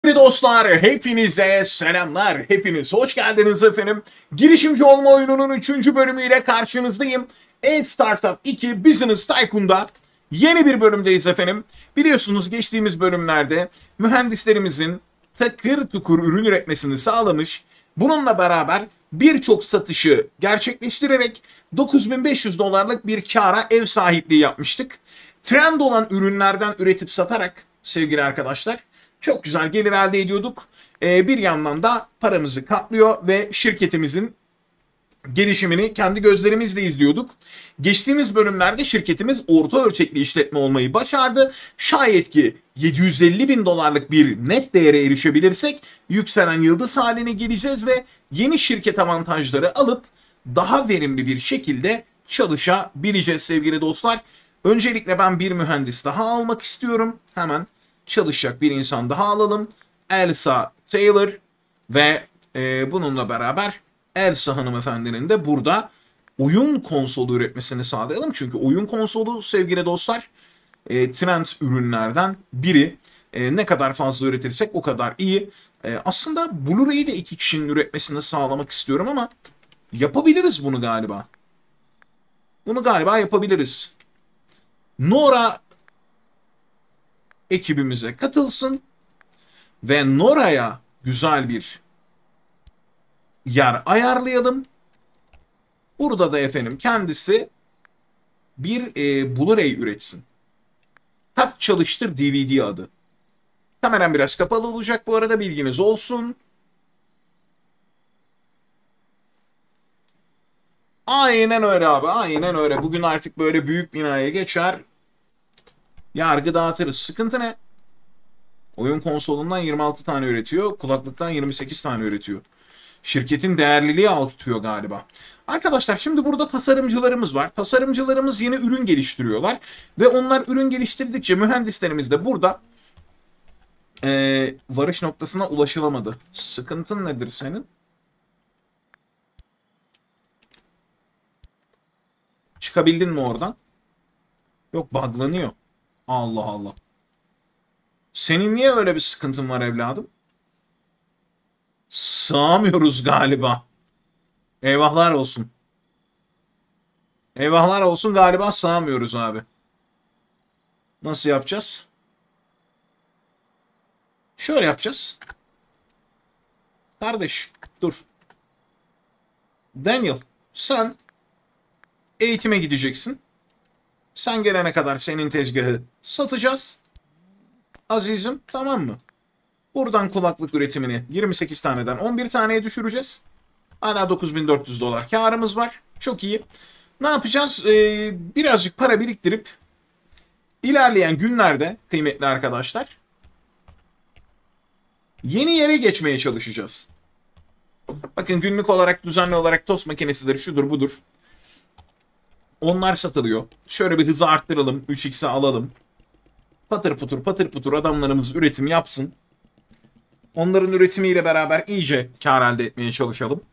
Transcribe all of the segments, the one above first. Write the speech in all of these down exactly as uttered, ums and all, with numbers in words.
Sevgili dostlar, hepinize selamlar. Hepiniz hoş geldiniz efendim. Girişimci olma oyununun üçüncü bölümüyle karşınızdayım. E-Startup iki Business Tycoon'da yeni bir bölümdeyiz efendim. Biliyorsunuz geçtiğimiz bölümlerde mühendislerimizin takır tukur ürün üretmesini sağlamış. Bununla beraber birçok satışı gerçekleştirerek dokuz bin beş yüz dolarlık bir kâra ev sahipliği yapmıştık. Trend olan ürünlerden üretip satarak sevgili arkadaşlar çok güzel gelir elde ediyorduk. Ee, bir yandan da paramızı katlıyor ve şirketimizin gelişimini kendi gözlerimizle izliyorduk. Geçtiğimiz bölümlerde şirketimiz orta ölçekli işletme olmayı başardı. Şayet ki yedi yüz elli bin dolarlık bir net değere erişebilirsek yükselen yıldız haline geleceğiz ve yeni şirket avantajları alıp daha verimli bir şekilde çalışabileceğiz sevgili dostlar. Öncelikle ben bir mühendis daha almak istiyorum. Hemen çalışacak bir insan daha alalım. Elsa Taylor ve e, bununla beraber Elsa hanımefendinin de burada oyun konsolu üretmesini sağlayalım. Çünkü oyun konsolu sevgili dostlar e, trend ürünlerden biri. E, ne kadar fazla üretirsek o kadar iyi. E, aslında Blu-ray'i de iki kişinin üretmesini sağlamak istiyorum ama yapabiliriz bunu galiba. Bunu galiba yapabiliriz. Nora ekibimize katılsın ve Nora'ya güzel bir yer ayarlayalım. Burada da efendim kendisi bir e, Blu-ray üretsin. Tak çalıştır D V D adı. Kameram biraz kapalı olacak bu arada, bilginiz olsun. Aynen öyle abi, aynen öyle. Bugün artık böyle büyük binaya geçer. Yargı dağıtırız. Sıkıntı ne? Oyun konsolundan yirmi altı tane üretiyor. Kulaklıktan yirmi sekiz tane üretiyor. Şirketin değerliliği alt tutuyor galiba. Arkadaşlar şimdi burada tasarımcılarımız var. Tasarımcılarımız yeni ürün geliştiriyorlar. Ve onlar ürün geliştirdikçe mühendislerimiz de burada ee, varış noktasına ulaşılamadı. Sıkıntın nedir senin? Çıkabildin mi oradan? Yok, buglanıyor. Allah Allah. Senin niye öyle bir sıkıntın var evladım? Sığamıyoruz galiba. Eyvahlar olsun. Eyvahlar olsun, galiba sığamıyoruz abi. Nasıl yapacağız? Şöyle yapacağız. Kardeş dur. Daniel, sen eğitime gideceksin. Sen gelene kadar senin tezgahı satacağız. Azizim, tamam mı? Buradan kulaklık üretimini yirmi sekiz taneden on bir taneye düşüreceğiz. Hala dokuz bin dört yüz dolar karımız var. Çok iyi. Ne yapacağız? Ee, birazcık para biriktirip ilerleyen günlerde kıymetli arkadaşlar yeni yere geçmeye çalışacağız. Bakın, günlük olarak düzenli olarak tost makinesidir, şudur budur. Onlar satılıyor. Şöyle bir hızı arttıralım. üç x'e alalım. Patır putur patır putur adamlarımız üretim yapsın. Onların üretimiyle beraber iyice kar elde etmeye çalışalım.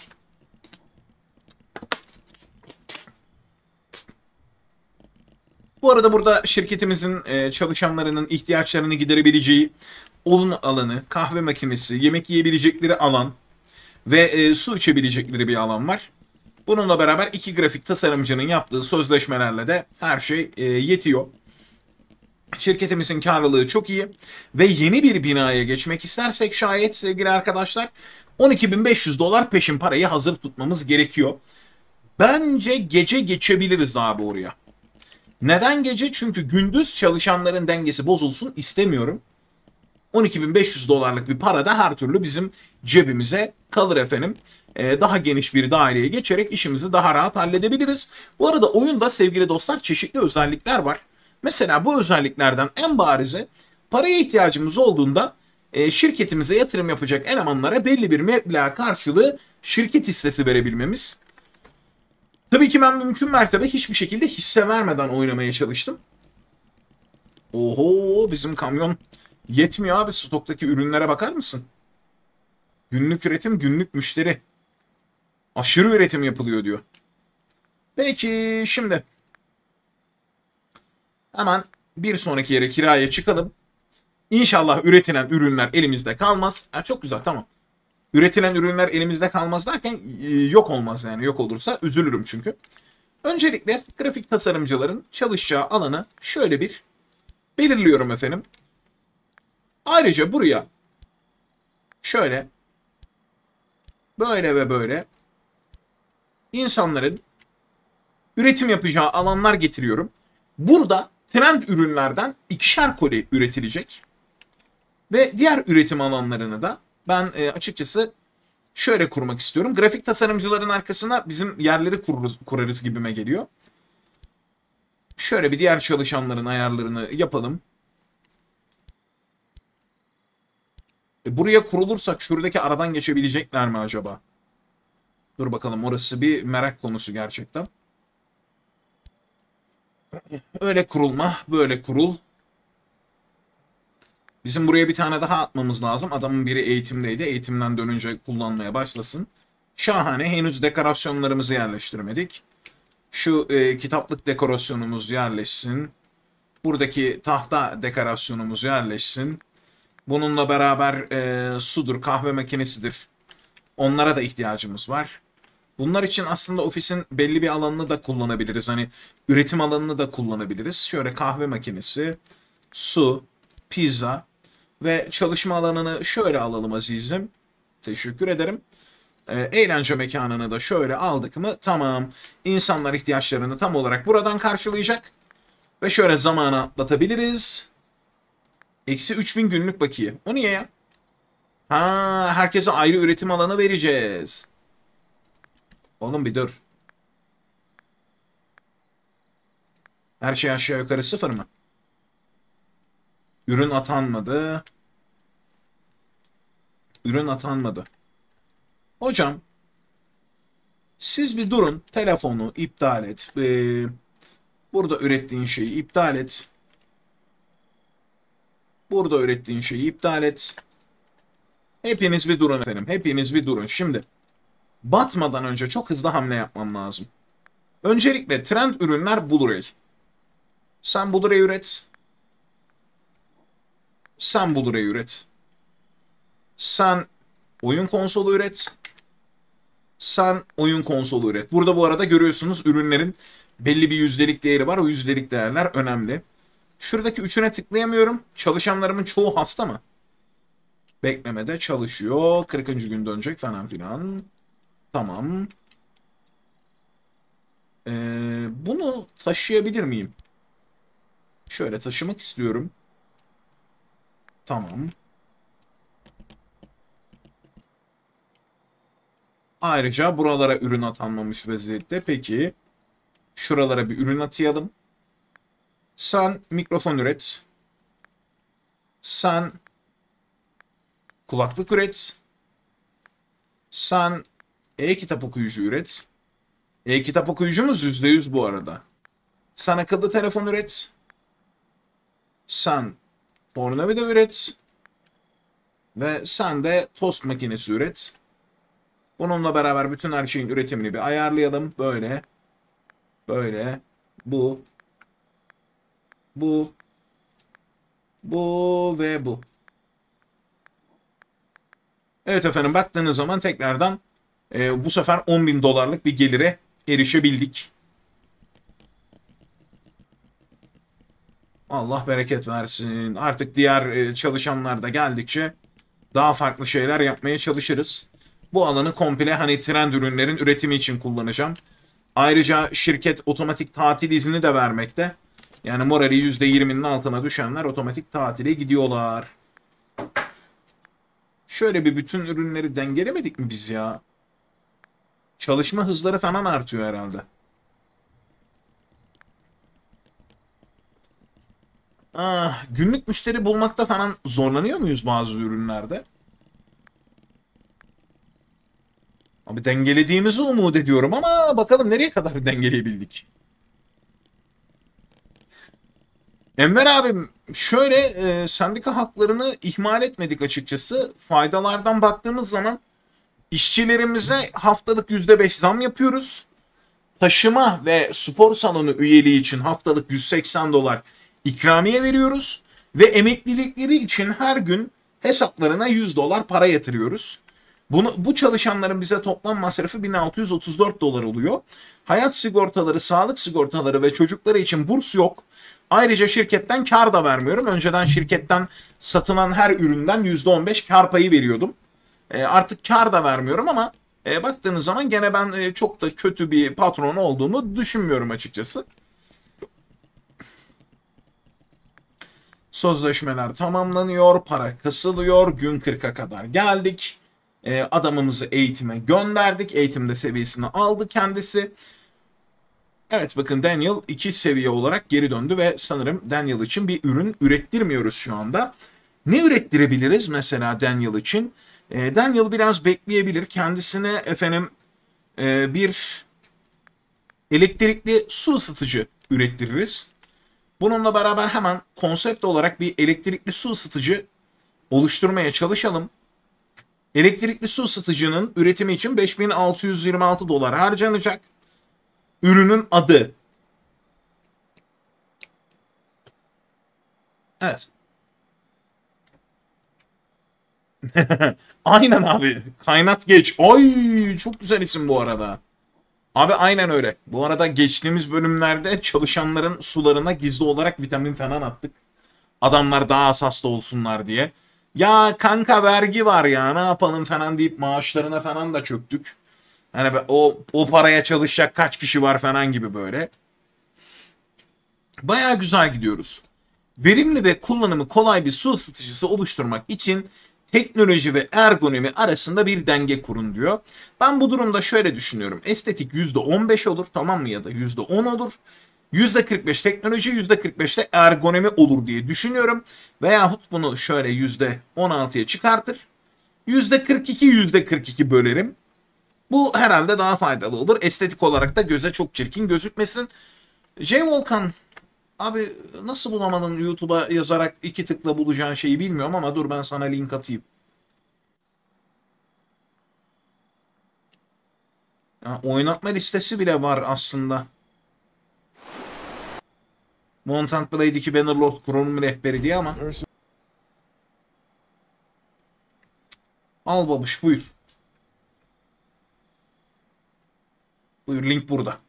Bu arada burada şirketimizin çalışanlarının ihtiyaçlarını giderebileceği odun alanı, kahve makinesi, yemek yiyebilecekleri alan ve su içebilecekleri bir alan var. Bununla beraber iki grafik tasarımcının yaptığı sözleşmelerle de her şey yetiyor. Şirketimizin karlılığı çok iyi ve yeni bir binaya geçmek istersek şayet sevgili arkadaşlar on iki bin beş yüz dolar peşin parayı hazır tutmamız gerekiyor. Bence gece geçebiliriz abi oraya. Neden gece? Çünkü gündüz çalışanların dengesi bozulsun istemiyorum. on iki bin beş yüz dolarlık bir para da her türlü bizim cebimize kalır efendim. Ee, daha geniş bir daireye geçerek işimizi daha rahat halledebiliriz. Bu arada oyunda sevgili dostlar çeşitli özellikler var. Mesela bu özelliklerden en barizi, paraya ihtiyacımız olduğunda e, şirketimize yatırım yapacak elemanlara belli bir meblağ karşılığı şirket hissesi verebilmemiz. Tabii ki ben mümkün mertebe hiçbir şekilde hisse vermeden oynamaya çalıştım. Oho, bizim kamyon yetmiyor abi, stoktaki ürünlere bakar mısın? Günlük üretim, günlük müşteri. Aşırı üretim yapılıyor diyor. Peki şimdi hemen bir sonraki yere kiraya çıkalım. İnşallah üretilen ürünler elimizde kalmaz. Ha, çok güzel, tamam. Üretilen ürünler elimizde kalmaz derken e, yok olmaz yani. Yok olursa üzülürüm çünkü. Öncelikle grafik tasarımcıların çalışacağı alanı şöyle bir belirliyorum efendim. Ayrıca buraya şöyle böyle ve böyle insanların üretim yapacağı alanlar getiriyorum. Burada trend ürünlerden ikişer koli üretilecek. Ve diğer üretim alanlarını da ben e, açıkçası şöyle kurmak istiyorum. Grafik tasarımcıların arkasına bizim yerleri kururuz, kurarız gibime geliyor. Şöyle bir diğer çalışanların ayarlarını yapalım. E, buraya kurulursak şuradaki aradan geçebilecekler mi acaba? Dur bakalım, orası bir merak konusu gerçekten. Öyle kurulma, böyle kurul. Bizim buraya bir tane daha atmamız lazım. Adamın biri eğitimdeydi. Eğitimden dönünce kullanmaya başlasın. Şahane. Henüz dekorasyonlarımızı yerleştirmedik. Şu e, kitaplık dekorasyonumuz yerleşsin. Buradaki tahta dekorasyonumuz yerleşsin. Bununla beraber e, sudur, kahve makinesidir. Onlara da ihtiyacımız var. Bunlar için aslında ofisin belli bir alanını da kullanabiliriz. Hani üretim alanını da kullanabiliriz. Şöyle kahve makinesi, su, pizza ve çalışma alanını şöyle alalım azizim. Teşekkür ederim. E, eğlence mekanını da şöyle aldık mı tamam. İnsanlar ihtiyaçlarını tam olarak buradan karşılayacak. Ve şöyle zamanı atlatabiliriz. Eksi üç bin günlük bakiye. O niye ya? Ha, herkese ayrı üretim alanı vereceğiz. Oğlum bir dur. Her şey aşağı yukarı sıfır mı? Ürün atanmadı. Ürün atanmadı. Hocam, siz bir durun. Telefonu iptal et. Ee, burada ürettiğin şeyi iptal et. Burada ürettiğin şeyi iptal et. Hepiniz bir durun efendim. Hepiniz bir durun. Şimdi batmadan önce çok hızlı hamle yapmam lazım. Öncelikle trend ürünler Blu-ray. Sen Blu-ray üret. Sen Blu-ray üret. Sen oyun konsolu üret. Sen oyun konsolu üret. Burada bu arada görüyorsunuz ürünlerin belli bir yüzdelik değeri var. O yüzdelik değerler önemli. Şuradaki üçüne tıklayamıyorum. Çalışanlarımın çoğu hasta mı? Beklemede çalışıyor. kırkıncı gün dönecek falan filan. Tamam. Ee, bunu taşıyabilir miyim? Şöyle taşımak istiyorum. Tamam. Ayrıca buralara ürün atanmamış vaziyette. Peki. Şuralara bir ürün atayalım. Sen mikrofon üret. Sen kulaklık üret. Sen e-kitap okuyucu üret. E-kitap okuyucumuz yüzde yüz bu arada. Sen akıllı telefon üret. Sen tornavida üret. Ve sen de tost makinesi üret. Bununla beraber bütün her şeyin üretimini bir ayarlayalım. Böyle. Böyle. Bu. Bu. Bu ve bu. Evet efendim, baktığınız zaman tekrardan e, bu sefer on bin dolarlık bir gelire erişebildik. Allah bereket versin. Artık diğer e, çalışanlar da geldikçe daha farklı şeyler yapmaya çalışırız. Bu alanı komple hani trend ürünlerin üretimi için kullanacağım. Ayrıca şirket otomatik tatil izni de vermekte. Yani morali yüzde yirminin altına düşenler otomatik tatile gidiyorlar. Şöyle bir bütün ürünleri dengelemedik mi biz ya? Çalışma hızları falan artıyor herhalde. Ah, günlük müşteri bulmakta falan zorlanıyor muyuz bazı ürünlerde? Abi dengelediğimizi umut ediyorum ama bakalım nereye kadar dengeleyebildik. Enver abim şöyle e, sendika haklarını ihmal etmedik açıkçası. Faydalardan baktığımız zaman işçilerimize haftalık yüzde beş zam yapıyoruz. Taşıma ve spor salonu üyeliği için haftalık yüz seksen dolar ikramiye veriyoruz. Ve emeklilikleri için her gün hesaplarına yüz dolar para yatırıyoruz. Bunu, bu çalışanların bize toplam masrafı bin altı yüz otuz dört dolar oluyor. Hayat sigortaları, sağlık sigortaları ve çocukları için burs yok. Ayrıca şirketten kar da vermiyorum. Önceden şirketten satılan her üründen yüzde on beş kar payı veriyordum. E, artık kar da vermiyorum ama e, baktığınız zaman gene ben e, çok da kötü bir patron olduğumu düşünmüyorum açıkçası. Sözleşmeler tamamlanıyor, para kasılıyor, gün kırka kadar geldik. E, adamımızı eğitime gönderdik, eğitimde seviyesini aldı kendisi. Evet bakın Daniel iki seviye olarak geri döndü ve sanırım Daniel için bir ürün ürettirmiyoruz şu anda. Ne ürettirebiliriz mesela Daniel için? E, Daniel biraz bekleyebilir. Kendisine efendim e, bir elektrikli su ısıtıcı ürettiririz. Bununla beraber hemen konsept olarak bir elektrikli su ısıtıcı oluşturmaya çalışalım. Elektrikli su ısıtıcının üretimi için beş bin altı yüz yirmi altı dolar harcanacak. Ürünün adı. Evet. Aynen abi. Kaynat geç. Ay çok güzel isim bu arada. Abi aynen öyle. Bu arada geçtiğimiz bölümlerde çalışanların sularına gizli olarak vitamin falan attık. Adamlar daha az hasta olsunlar diye. Ya kanka vergi var ya ne yapalım falan deyip maaşlarına falan da çöktük. Hani o, o paraya çalışacak kaç kişi var falan gibi böyle. Baya güzel gidiyoruz. Verimli ve kullanımı kolay bir su ısıtıcısı oluşturmak için teknoloji ve ergonomi arasında bir denge kurun diyor. Ben bu durumda şöyle düşünüyorum. Estetik yüzde on beş olur tamam mı ya da yüzde on olur. yüzde kırk beş teknoloji, yüzde kırk beş de ergonomi olur diye düşünüyorum. Veyahut bunu şöyle yüzde on altıya çıkartır. yüzde kırk iki, yüzde kırk iki bölerim. Bu herhalde daha faydalı olur. Estetik olarak da göze çok çirkin gözükmesin. J Volkan abi nasıl bulamadın YouTube'a yazarak iki tıkla bulacağın şeyi bilmiyorum ama dur ben sana link atayım. Ya, oynatma listesi bile var aslında. Montant Blade iki Bannerlord Kronom rehberi diye ama. Al babuş buyur. Buyur link burada.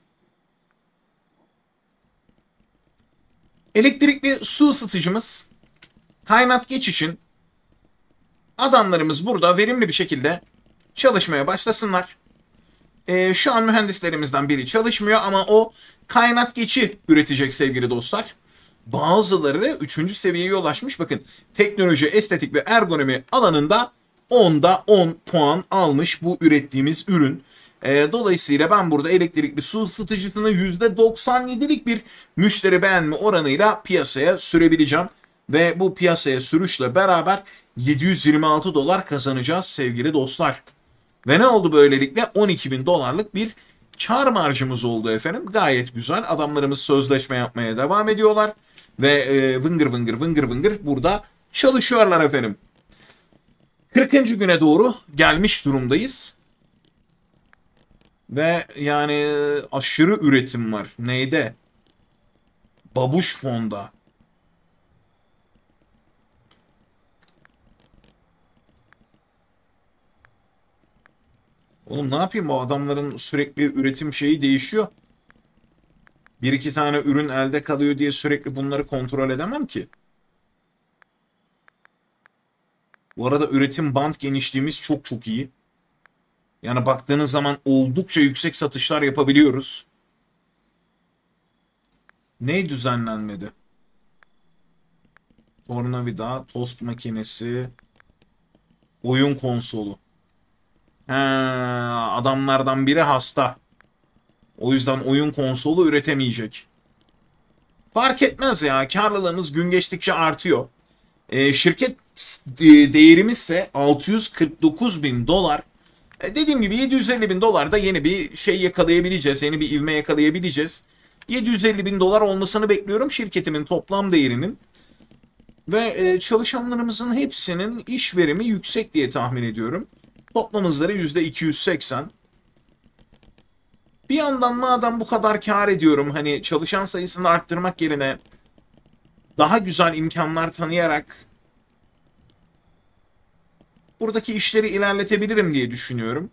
Elektrikli su ısıtıcımız kaynat geç için adamlarımız burada verimli bir şekilde çalışmaya başlasınlar. Ee, şu an mühendislerimizden biri çalışmıyor ama o kaynat geçi üretecek sevgili dostlar. Bazıları üçüncü seviyeye ulaşmış. Bakın teknoloji, estetik ve ergonomi alanında onda on puan almış bu ürettiğimiz ürün. E, dolayısıyla ben burada elektrikli su ısıtıcısını yüzde doksan yedilik bir müşteri beğenme oranıyla piyasaya sürebileceğim. Ve bu piyasaya sürüşle beraber yedi yüz yirmi altı dolar kazanacağız sevgili dostlar. Ve ne oldu böylelikle? on iki bin dolarlık bir kar marjımız oldu efendim. Gayet güzel. Adamlarımız sözleşme yapmaya devam ediyorlar. Ve e, vıngır vıngır vıngır vıngır burada çalışıyorlar efendim. kırkıncı güne doğru gelmiş durumdayız. Ve yani aşırı üretim var. Neyde? Babuş fonda. Oğlum ne yapayım bu adamların sürekli üretim şeyi değişiyor. Bir iki tane ürün elde kalıyor diye sürekli bunları kontrol edemem ki. Bu arada üretim band genişliğimiz çok çok iyi. Yani baktığınız zaman oldukça yüksek satışlar yapabiliyoruz. Ne düzenlenmedi? Tornavida, tost makinesi, oyun konsolu. He, adamlardan biri hasta. O yüzden oyun konsolu üretemeyecek. Fark etmez ya. Karlılığımız gün geçtikçe artıyor. E, şirket değerimiz ise altı yüz kırk dokuz bin dolar. E, dediğim gibi yedi yüz elli bin dolar da yeni bir şey yakalayabileceğiz. Yeni bir ivme yakalayabileceğiz. yedi yüz elli bin dolar olmasını bekliyorum şirketimin toplam değerinin. Ve e, çalışanlarımızın hepsinin iş verimi yüksek diye tahmin ediyorum. Toplam hızları yüzde iki yüz seksen. Bir yandan madem bu kadar kar ediyorum hani çalışan sayısını arttırmak yerine daha güzel imkanlar tanıyarak buradaki işleri ilerletebilirim diye düşünüyorum.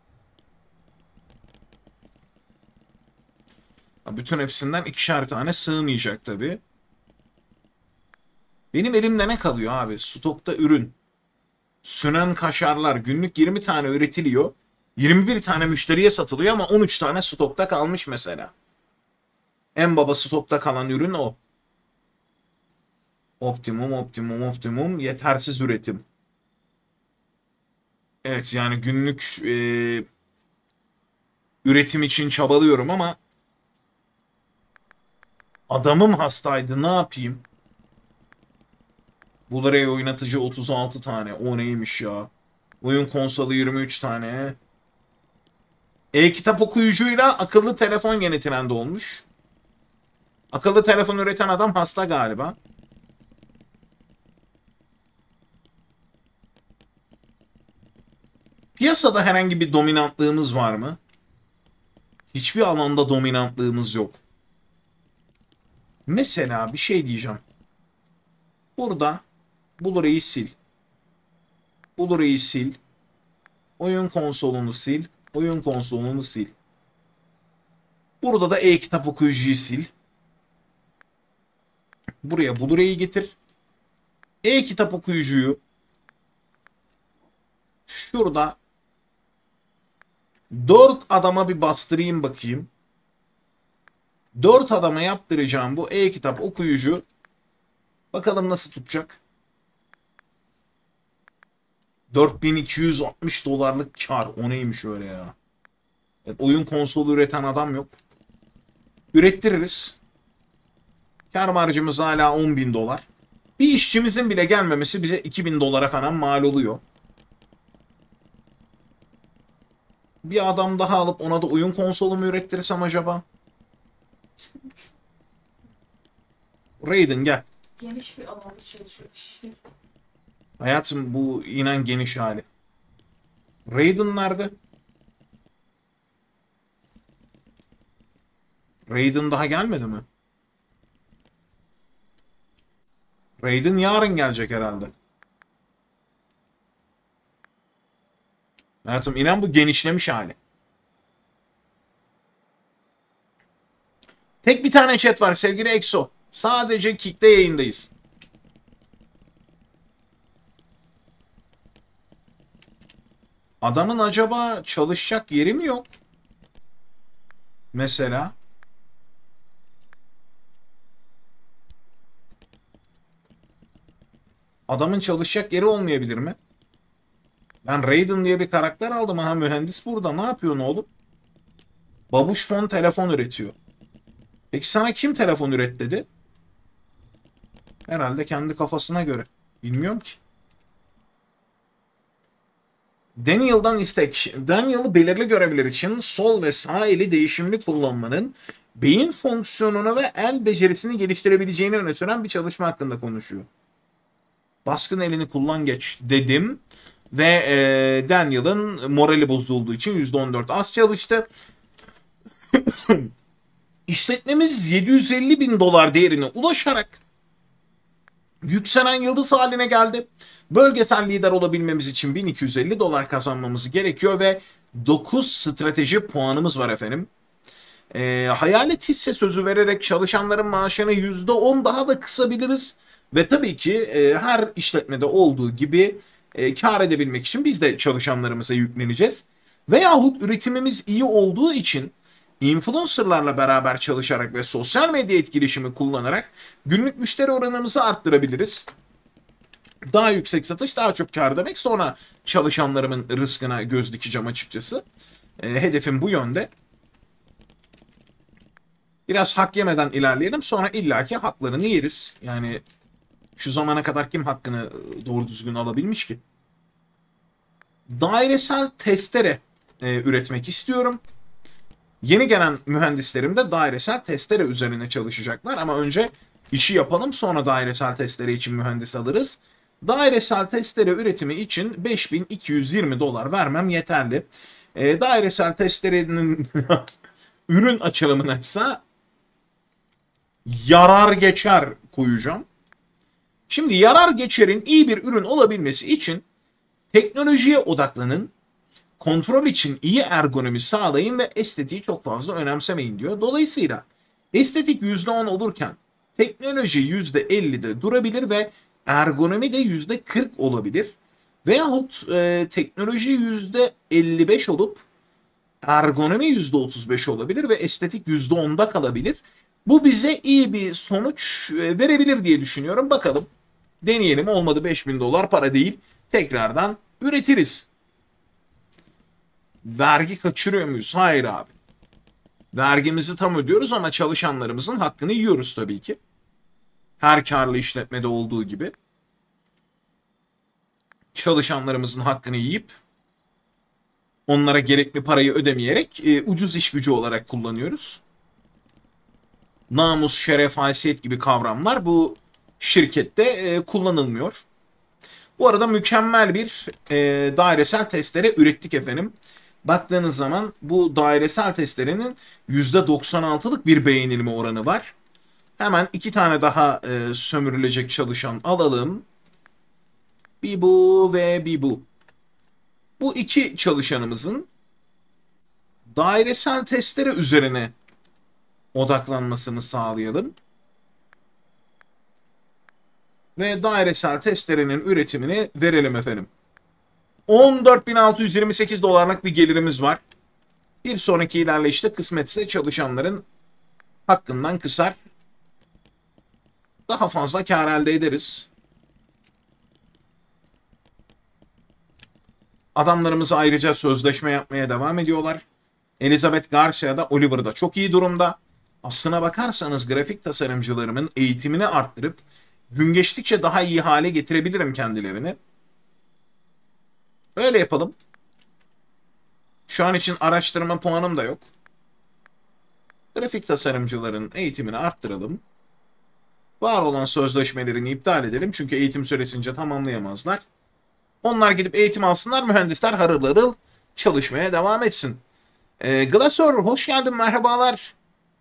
Bütün hepsinden ikişer tane sığmayacak tabii. Benim elimde ne kalıyor abi? Stokta ürün. Sünen kaşarlar günlük yirmi tane üretiliyor. yirmi bir tane müşteriye satılıyor ama on üç tane stokta kalmış mesela. En baba stokta kalan ürün o. Optimum, optimum, optimum. Yetersiz üretim. Evet yani günlük e, üretim için çabalıyorum ama adamım hastaydı, ne yapayım? Blu-ray oynatıcı otuz altı tane. O neymiş ya? Oyun konsolu yirmi üç tane. E-kitap okuyucuyla akıllı telefon yeni trend olmuş. Akıllı telefon üreten adam hasta galiba. Piyasada herhangi bir dominantlığımız var mı? Hiçbir alanda dominantlığımız yok. Mesela bir şey diyeceğim. Burada Blu-ray'i sil. Blu-ray'i sil. Oyun konsolunu sil. Oyun konsolunu sil. Burada da e-kitap okuyucuyu sil. Buraya Blu-ray'i getir. E-kitap okuyucuyu şurada dört adama bir bastırayım bakayım. dört adama yaptıracağım bu e-kitap okuyucu. Bakalım nasıl tutacak. dört bin iki yüz altmış dolarlık kar. O neymiş öyle ya. Evet, oyun konsolu üreten adam yok. Ürettiririz. Kar marjımız hala on bin dolar. Bir işçimizin bile gelmemesi bize iki bin dolara falan mal oluyor. Bir adam daha alıp ona da oyun konsolu mu ürettirsem acaba? Raiden gel. Geniş bir alanda çalışıyor. Hayatım bu inan geniş hali. Raiden nerede? Raiden daha gelmedi mi? Raiden yarın gelecek herhalde. Hayatım inan bu genişlemiş hali. Tek bir tane chat var sevgili Exo. Sadece Kick'te yayındayız. Adamın acaba çalışacak yeri mi yok? Mesela. Adamın çalışacak yeri olmayabilir mi? Ben Raiden diye bir karakter aldım. Ha mühendis burada. Ne yapıyorsun oğlum? Babuş fon telefon üretiyor. Peki sana kim telefon üret dedi? Herhalde kendi kafasına göre. Bilmiyorum ki. Daniel'dan istek. Daniel'ı belirli görevler için sol ve sağ eli değişimli kullanmanın beyin fonksiyonunu ve el becerisini geliştirebileceğini öne süren bir çalışma hakkında konuşuyor. Baskın elini kullan geç dedim. Ve e, Daniel'ın morali bozulduğu için yüzde on dört az çalıştı. İşletmemiz yedi yüz elli bin dolar değerine ulaşarak yükselen yıldız haline geldi. Bölgesel lider olabilmemiz için bin iki yüz elli dolar kazanmamız gerekiyor ve dokuz strateji puanımız var efendim. E, hayalet hisse sözü vererek çalışanların maaşını yüzde on daha da kısabiliriz. Ve tabii ki e, her işletmede olduğu gibi e, kar edebilmek için biz de çalışanlarımıza yükleneceğiz. Veyahut üretimimiz iyi olduğu için influencerlarla beraber çalışarak ve sosyal medya etkileşimi kullanarak günlük müşteri oranımızı arttırabiliriz. Daha yüksek satış daha çok kar demek. Sonra çalışanlarımın rızkına göz dikeceğim açıkçası. E, hedefim bu yönde. Biraz hak yemeden ilerleyelim. Sonra illaki haklarını yeriz. Yani şu zamana kadar kim hakkını doğru düzgün alabilmiş ki? Dairesel testere e, üretmek istiyorum. Yeni gelen mühendislerim de dairesel testere üzerine çalışacaklar. Ama önce işi yapalım, sonra dairesel testere için mühendis alırız. Dairesel testere üretimi için beş bin iki yüz yirmi dolar vermem yeterli. E, dairesel testerenin ürün açılımına ise yarar geçer koyacağım. Şimdi yarar geçerin iyi bir ürün olabilmesi için teknolojiye odaklanın, kontrol için iyi ergonomi sağlayın ve estetiği çok fazla önemsemeyin diyor. Dolayısıyla estetik yüzde on olurken teknoloji yüzde ellide durabilir ve ergonomi de yüzde kırk olabilir. Veyahut e, teknoloji yüzde elli beş olup ergonomi yüzde otuz beş olabilir ve estetik yüzde onda kalabilir. Bu bize iyi bir sonuç e, verebilir diye düşünüyorum. Bakalım, deneyelim, olmadı beş bin dolar para değil, tekrardan üretiriz. Vergi kaçırıyor muyuz? Hayır abi. Vergimizi tam ödüyoruz ama çalışanlarımızın hakkını yiyoruz tabii ki. Her karlı işletmede olduğu gibi. Çalışanlarımızın hakkını yiyip onlara gerekli parayı ödemeyerek e, ucuz iş gücü olarak kullanıyoruz. Namus, şeref, haysiyet gibi kavramlar bu şirkette e, kullanılmıyor. Bu arada mükemmel bir e, dairesel testere ürettik efendim. Baktığınız zaman bu dairesel testerenin yüzde doksan altılık bir beğenilme oranı var. Hemen iki tane daha e, sömürülecek çalışan alalım. Bir bu ve bir bu. Bu iki çalışanımızın dairesel testere üzerine odaklanmasını sağlayalım. Ve dairesel testerenin üretimini verelim efendim. on dört bin altı yüz yirmi sekiz dolarlık bir gelirimiz var. Bir sonraki ilerleyişte kısmetse çalışanların hakkından kısar. Daha fazla kar elde ederiz. Adamlarımız ayrıca sözleşme yapmaya devam ediyorlar. Elizabeth Garcia da Oliver'da çok iyi durumda. Aslına bakarsanız grafik tasarımcılarımın eğitimini arttırıp gün geçtikçe daha iyi hale getirebilirim kendilerini. Öyle yapalım. Şu an için araştırma puanım da yok. Grafik tasarımcıların eğitimini arttıralım. Var olan sözleşmelerini iptal edelim. Çünkü eğitim süresince tamamlayamazlar. Onlar gidip eğitim alsınlar. Mühendisler harıl harıl çalışmaya devam etsin. Ee, Glassor hoş geldin, merhabalar.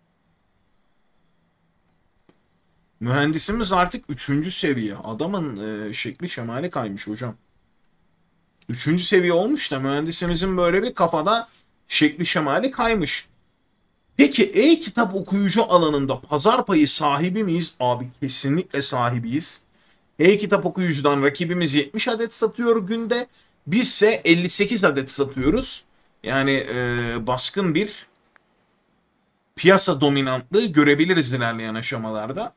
Mühendisimiz artık üçüncü seviye. Adamın e, şekli şemali kaymış hocam. Üçüncü seviye olmuş da mühendisimizin böyle bir kafada şekli şemali kaymış. Peki e-kitap okuyucu alanında pazar payı sahibi miyiz? Abi kesinlikle sahibiyiz. E-kitap okuyucudan rakibimiz yetmiş adet satıyor günde. Bizse elli sekiz adet satıyoruz. Yani e, baskın bir piyasa dominantlığı görebiliriz ilerleyen aşamalarda.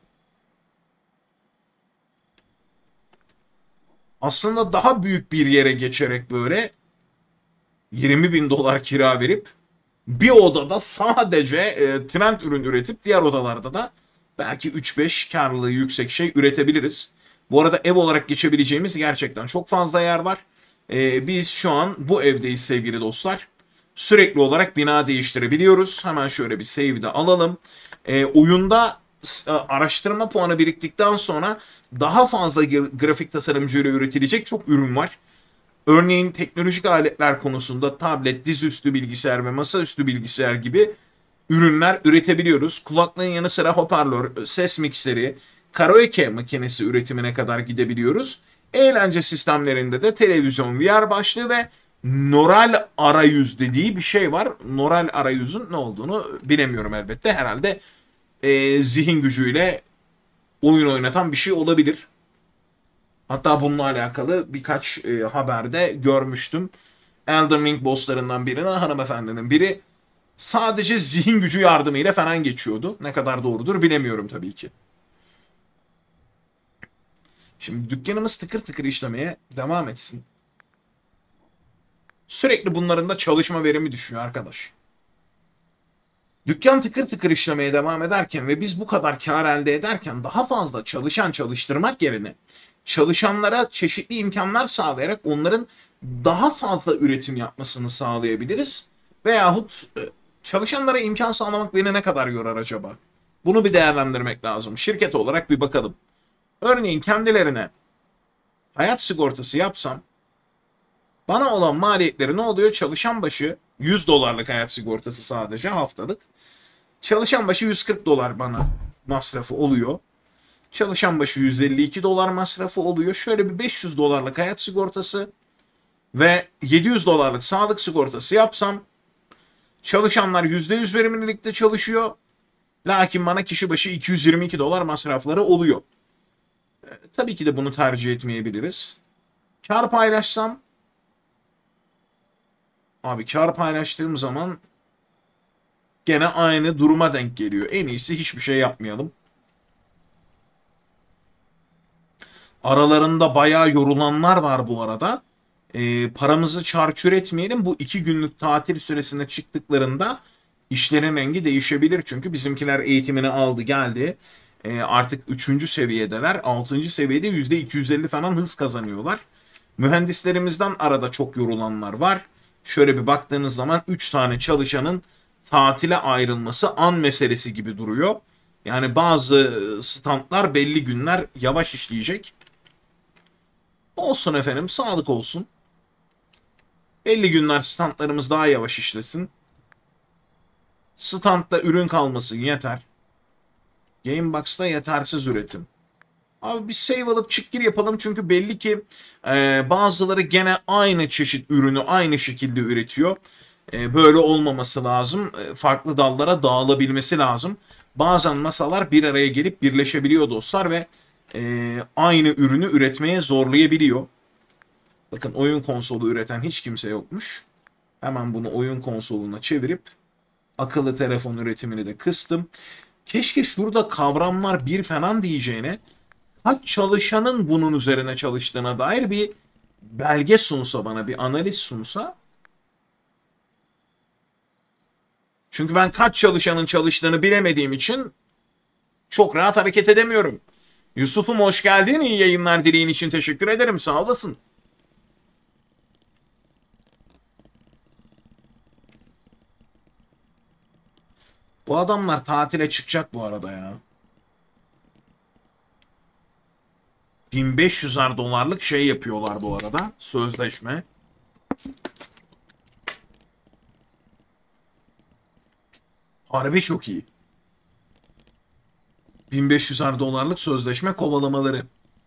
Aslında daha büyük bir yere geçerek böyle yirmi bin dolar kira verip bir odada sadece e, trend ürün üretip diğer odalarda da belki üç beş karlılığı yüksek şey üretebiliriz. Bu arada ev olarak geçebileceğimiz gerçekten çok fazla yer var. E, biz şu an bu evdeyiz sevgili dostlar. Sürekli olarak bina değiştirebiliyoruz. Hemen şöyle bir save de alalım. E, oyunda araştırma puanı biriktikten sonra daha fazla grafik tasarımcıyla üretilecek çok ürün var. Örneğin teknolojik aletler konusunda tablet, dizüstü bilgisayar ve masaüstü bilgisayar gibi ürünler üretebiliyoruz. Kulaklığın yanı sıra hoparlör, ses mikseri, karaoke makinesi üretimine kadar gidebiliyoruz. Eğlence sistemlerinde de televizyon, V R başlığı ve Neural arayüz dediği bir şey var. Neural arayüzün ne olduğunu bilemiyorum elbette. Herhalde e, zihin gücüyle oyun oynatan bir şey olabilir. Hatta bununla alakalı birkaç e, haberde görmüştüm. Elden Ring bosslarından birine hanımefendinin biri sadece zihin gücü yardımıyla falan geçiyordu. Ne kadar doğrudur bilemiyorum tabii ki. Şimdi dükkanımız tıkır tıkır işlemeye devam etsin. Sürekli bunların da çalışma verimi düşüyor arkadaş. Dükkan tıkır tıkır işlemeye devam ederken ve biz bu kadar kar elde ederken daha fazla çalışan çalıştırmak yerine çalışanlara çeşitli imkanlar sağlayarak onların daha fazla üretim yapmasını sağlayabiliriz. Veyahut çalışanlara imkan sağlamak beni ne kadar yorar acaba? Bunu bir değerlendirmek lazım. Şirket olarak bir bakalım. Örneğin kendilerine hayat sigortası yapsam bana olan maliyetleri ne oluyor? Çalışan başı yüz dolarlık hayat sigortası sadece haftalık. Çalışan başı yüz kırk dolar bana masrafı oluyor. Çalışan başı yüz elli iki dolar masrafı oluyor. Şöyle bir beş yüz dolarlık hayat sigortası ve yedi yüz dolarlık sağlık sigortası yapsam çalışanlar yüzde yüz verimlilikte çalışıyor. Lakin bana kişi başı iki yüz yirmi iki dolar masrafları oluyor. E, tabii ki de bunu tercih etmeyebiliriz. Kar paylaşsam, abi kar paylaştığım zaman gene aynı duruma denk geliyor. En iyisi hiçbir şey yapmayalım. Aralarında bayağı yorulanlar var bu arada. E, paramızı çarçur etmeyelim. Bu iki günlük tatil süresinde çıktıklarında işlerin rengi değişebilir. Çünkü bizimkiler eğitimini aldı geldi. E, artık üçüncü seviyedeler. altıncı seviyede yüzde iki yüz elli falan hız kazanıyorlar. Mühendislerimizden arada çok yorulanlar var. Şöyle bir baktığınız zaman üç tane çalışanın tatile ayrılması an meselesi gibi duruyor. Yani bazı standlar belli günler yavaş işleyecek. Olsun efendim, sağlık olsun. elli günler standlarımız daha yavaş işlesin. Standta ürün kalmasın yeter. Gamebox'ta yetersiz üretim. Abi bir save alıp çık gir yapalım çünkü belli ki e, bazıları gene aynı çeşit ürünü aynı şekilde üretiyor. E, böyle olmaması lazım. E, farklı dallara dağılabilmesi lazım. Bazen masalar bir araya gelip birleşebiliyor dostlar ve e, aynı ürünü üretmeye zorlayabiliyor. Bakın oyun konsolu üreten hiç kimse yokmuş. Hemen bunu oyun konsoluna çevirip akıllı telefon üretimini de kıstım. Keşke şurada kavramlar bir falan diyeceğine kaç çalışanın bunun üzerine çalıştığına dair bir belge sunsa bana, bir analiz sunsa. Çünkü ben kaç çalışanın çalıştığını bilemediğim için çok rahat hareket edemiyorum. Yusuf'um hoş geldin. İyi yayınlar dileğin için teşekkür ederim. Sağ olasın. Bu adamlar tatile çıkacak bu arada ya. bin beş yüzer dolarlık şey yapıyorlar bu arada. Sözleşme. Harbi çok iyi. bin beş yüzer dolarlık sözleşme kovalamaları.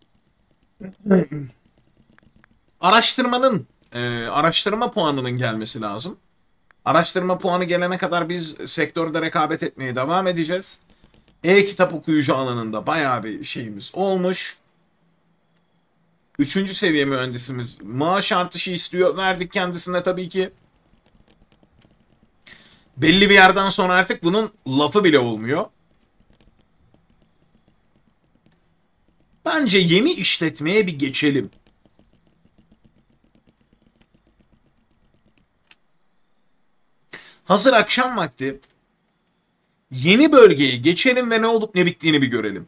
Araştırmanın, e, araştırma puanının gelmesi lazım. Araştırma puanı gelene kadar biz sektörde rekabet etmeye devam edeceğiz. E-kitap okuyucu alanında bayağı bir şeyimiz olmuş. Üçüncü seviye mühendisimiz maaş artışı istiyor. Verdik kendisine tabii ki. Belli bir yerden sonra artık bunun lafı bile olmuyor. Bence yeni işletmeye bir geçelim. Hazır akşam vakti yeni bölgeye geçelim ve ne olup ne bittiğini bir görelim.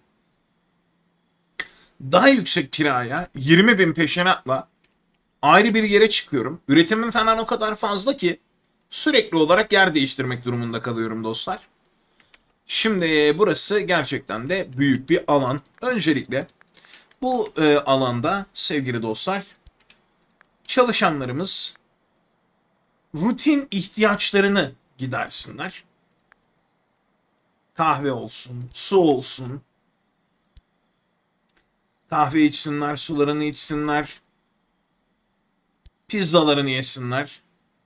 Daha yüksek kiraya yirmi bin peşinatla ayrı bir yere çıkıyorum. Üretimim falan o kadar fazla ki sürekli olarak yer değiştirmek durumunda kalıyorum dostlar. Şimdi burası gerçekten de büyük bir alan. Öncelikle bu e, alanda sevgili dostlar çalışanlarımız rutin ihtiyaçlarını gidersinler. Kahve olsun, su olsun. Kahve içsinler, sularını içsinler. Pizzalarını yesinler.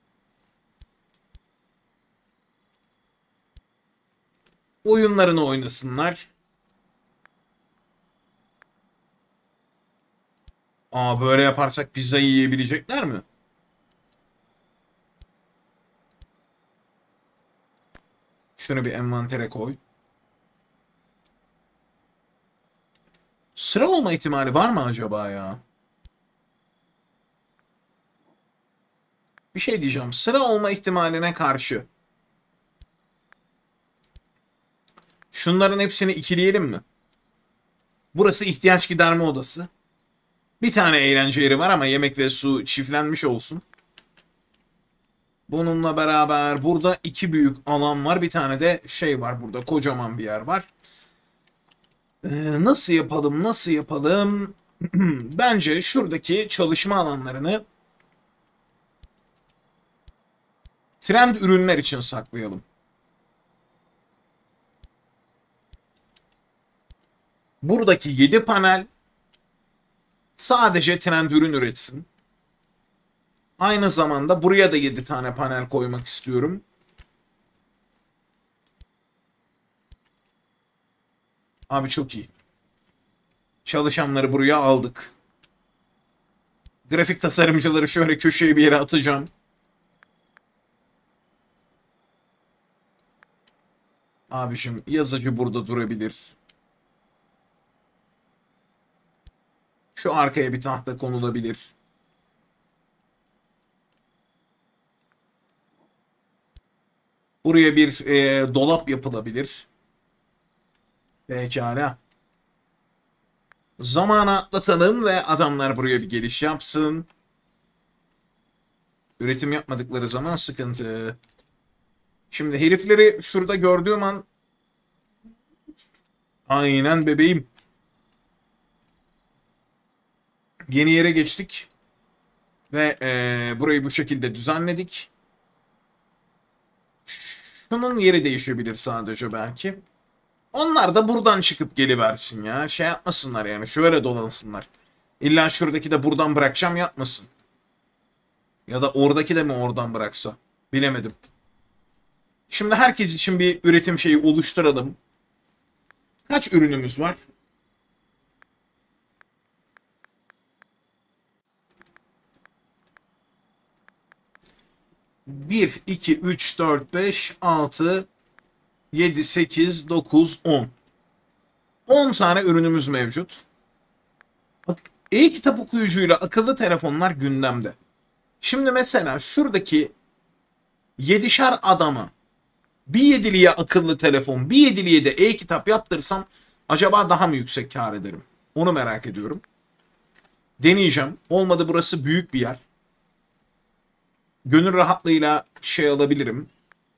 Oyunlarını oynasınlar. Aa, böyle yaparsak pizzayı yiyebilecekler mi? Şunu bir envantere koy. Sıra olma ihtimali var mı acaba ya? Bir şey diyeceğim. Sıra olma ihtimaline karşı. Şunların hepsini ikileyelim mi? Burası ihtiyaç giderme odası. Bir tane eğlence yeri var ama yemek ve su çiftlenmiş olsun. Bununla beraber burada iki büyük alan var. Bir tane de şey var burada. Kocaman bir yer var. Ee, nasıl yapalım? Nasıl yapalım? Bence şuradaki çalışma alanlarını trend ürünler için saklayalım. Buradaki yedi panel sadece trend ürün üretsin. Aynı zamanda buraya da yedi tane panel koymak istiyorum. Abi çok iyi. Çalışanları buraya aldık. Grafik tasarımcıları şöyle köşeye bir yere atacağım. Abişim yazıcı burada durabilir. Şu arkaya bir tahta konulabilir. Buraya bir e, dolap yapılabilir. Pekala. Zamanı atlatalım ve adamlar buraya bir geliş yapsın. Üretim yapmadıkları zaman sıkıntı. Şimdi herifleri şurada gördüğüm an... Aynen bebeğim. Yeni yere geçtik. Ve ee, burayı bu şekilde düzenledik. Şunun yeri değişebilir sadece belki. Onlar da buradan çıkıp geliversin ya. Şey yapmasınlar yani. Şöyle dolansınlar. İlla şuradaki de buradan bırakacağım yapmasın. Ya da oradaki de mi oradan bıraksa? Bilemedim. Şimdi herkes için bir üretim şeyi oluşturalım. Kaç ürünümüz var? bir, iki, üç, dört, beş, altı, yedi, sekiz, dokuz, on. on tane ürünümüz mevcut. E-kitap okuyucuyla akıllı telefonlar gündemde. Şimdi mesela şuradaki yedişer adamı bir yediliye akıllı telefon, bir yediliye de e-kitap yaptırsam acaba daha mı yüksek kar ederim? Onu merak ediyorum. Deneyeceğim. Olmadı burası büyük bir yer. Gönül rahatlığıyla şey alabilirim.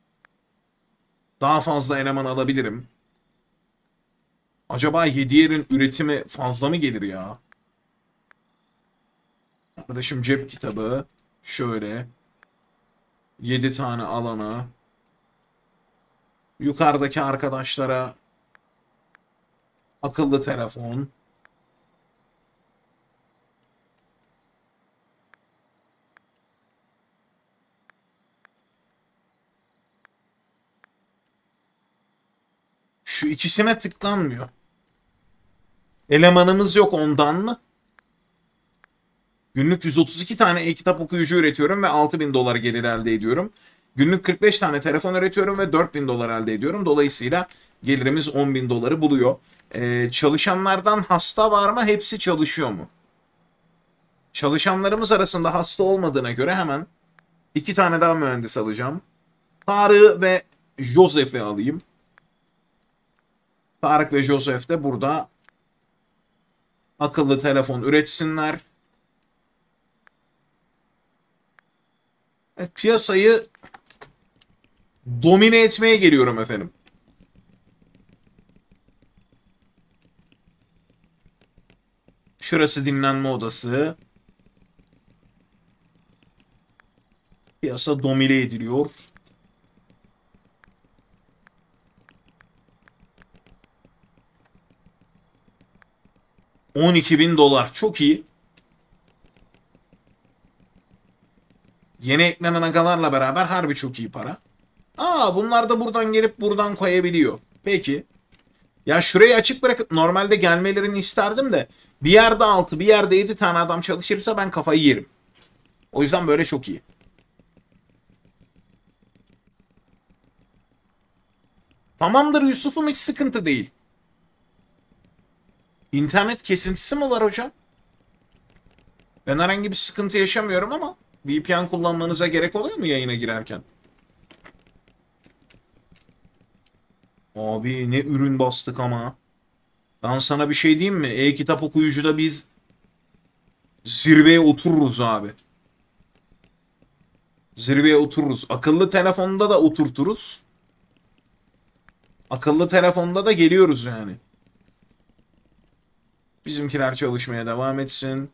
Daha fazla eleman alabilirim. Acaba yedi yerin üretimi fazla mı gelir ya? Arkadaşım cep kitabı. Şöyle. yedi tane alana. Yukarıdaki arkadaşlara akıllı telefon. Şu ikisine tıklanmıyor. Elemanımız yok ondan mı? Günlük yüz otuz iki tane e-kitap okuyucu üretiyorum ve altı bin dolar gelir elde ediyorum. Günlük kırk beş tane telefon üretiyorum ve dört bin dolar elde ediyorum. Dolayısıyla gelirimiz on bin doları buluyor. Ee, çalışanlardan hasta var mı? Hepsi çalışıyor mu? Çalışanlarımız arasında hasta olmadığına göre hemen iki tane daha mühendis alacağım. Tarık ve Joseph'i alayım. Tarık ve Joseph de burada akıllı telefon üretsinler. Evet, piyasayı domine etmeye geliyorum efendim. Şurası dinlenme odası. Piyasa domine ediliyor. on iki bin dolar. Çok iyi. Yeni eklenen agalarla beraber harbi çok iyi para. Aa, bunlar da buradan gelip buradan koyabiliyor. Peki. Ya şurayı açık bırakıp normalde gelmelerini isterdim de bir yerde altı bir yerde yedi tane adam çalışırsa ben kafayı yerim. O yüzden böyle çok iyi. Tamamdır Yusuf'um, hiç sıkıntı değil. İnternet kesintisi mi var hocam? Ben herhangi bir sıkıntı yaşamıyorum ama V P N kullanmanıza gerek oluyor mu yayına girerken? Abi ne ürün bastık ama. Ben sana bir şey diyeyim mi? E-kitap okuyucuda biz zirveye otururuz abi. Zirveye otururuz. Akıllı telefonda da oturturuz. Akıllı telefonda da geliyoruz yani. Bizimkiler çalışmaya devam etsin.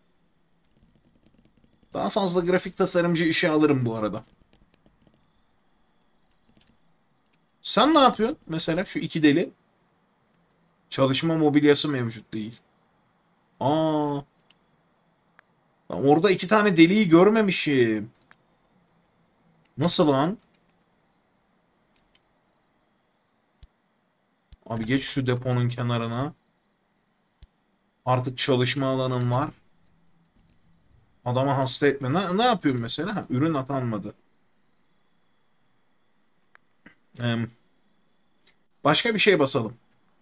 Daha fazla grafik tasarımcı işe alırım bu arada. Sen ne yapıyorsun mesela şu iki deli? Çalışma mobilyası mevcut değil. Aa. Lan orada iki tane deliği görmemişim. Nasıl lan? Abi geç şu deponun kenarına. Artık çalışma alanın var. Adama hasta etme. Ne, ne yapıyorum mesela? Ha, ürün atanmadı. Ee, başka bir şey basalım.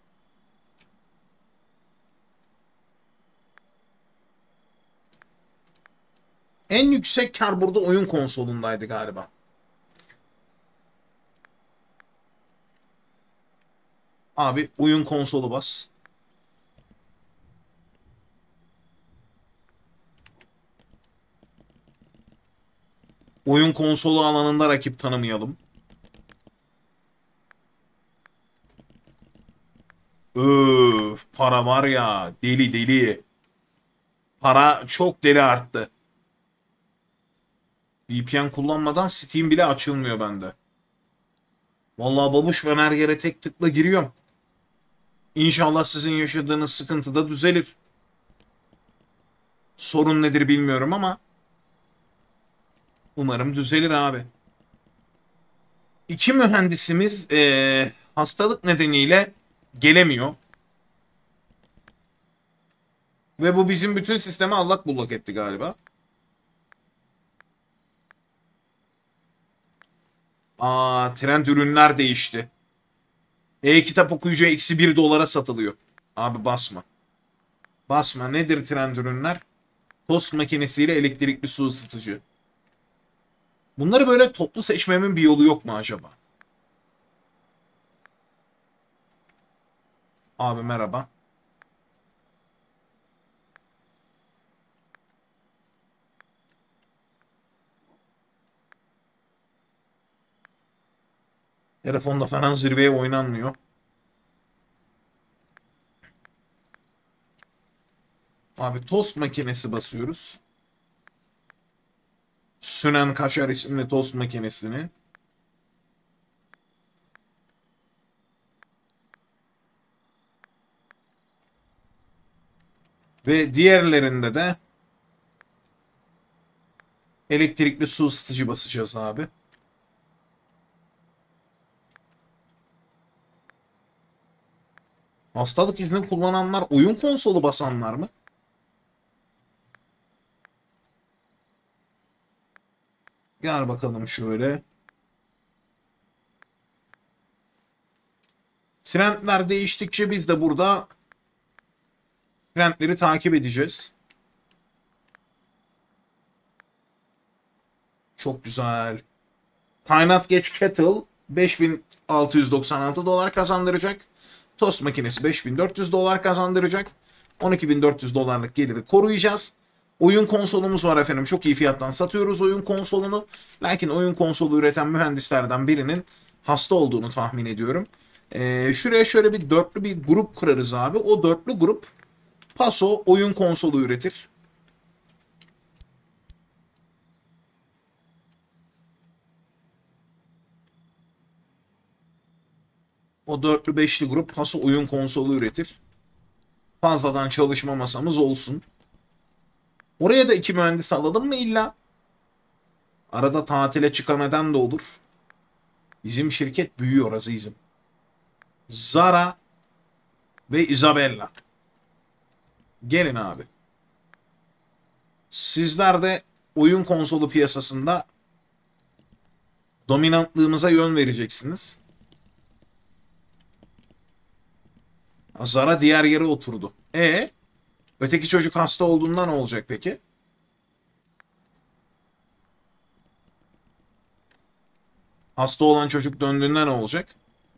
En yüksek kar burada oyun konsolundaydı galiba. Abi oyun konsolu bas. Oyun konsolu alanında rakip tanımayalım. Öf, para var ya, deli deli. Para çok deli arttı. V P N kullanmadan Steam bile açılmıyor bende. Vallahi babuş, ben her yere tek tıkla giriyorum. İnşallah sizin yaşadığınız sıkıntı da düzelir. Sorun nedir bilmiyorum ama umarım düzelir abi. İki mühendisimiz eee, hastalık nedeniyle gelemiyor. Ve bu bizim bütün sistemi allak bullak etti galiba. Aa, trend ürünler değişti. E-kitap okuyucu eksi bir dolara satılıyor. Abi basma. Basma. Nedir trend ürünler? Tost makinesiyle elektrikli su ısıtıcı. Bunları böyle toplu seçmemin bir yolu yok mu acaba? Abi merhaba. Telefonda falan zirveye oynanmıyor. Abi tost makinesi basıyoruz. Sünen Kaşar isimli tost makinesini. Ve diğerlerinde de elektrikli su ısıtıcı basacağız abi. Hastalık izni kullananlar oyun konsolu basanlar mı? Gel bakalım şöyle. Trendler değiştikçe biz de burada trendleri takip edeceğiz. Çok güzel. Kaynat geç kettle beş bin altı yüz doksan altı dolar kazandıracak. Tost makinesi beş bin dört yüz dolar kazandıracak. on iki bin dört yüz dolarlık geliri koruyacağız. Oyun konsolumuz var efendim. Çok iyi fiyattan satıyoruz oyun konsolunu. Lakin oyun konsolu üreten mühendislerden birinin hasta olduğunu tahmin ediyorum. Ee, şuraya şöyle bir dörtlü bir grup kurarız abi. O dörtlü grup paso oyun konsolu üretir. O dörtlü beşli grup paso oyun konsolu üretir. Fazladan çalışma masamız olsun. Oraya da iki mühendis alalım mı illa? Arada tatile çıkan eden de olur. Bizim şirket büyüyor azizim. Zara ve Isabella. Gelin abi. Sizler de oyun konsolu piyasasında dominantlığımıza yön vereceksiniz. Zara diğer yere oturdu. E öteki çocuk hasta olduğunda ne olacak peki? Hasta olan çocuk döndüğünde ne olacak?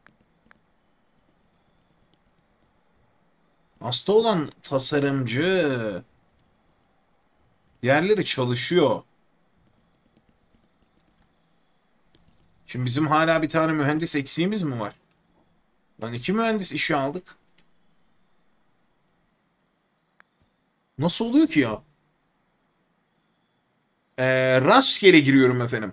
Hasta olan tasarımcı. Diğerleri çalışıyor. Şimdi bizim hala bir tane mühendis eksiğimiz mi var? Lan iki mühendis işe aldık. Nasıl oluyor ki ya? Ee, rastgele giriyorum efendim.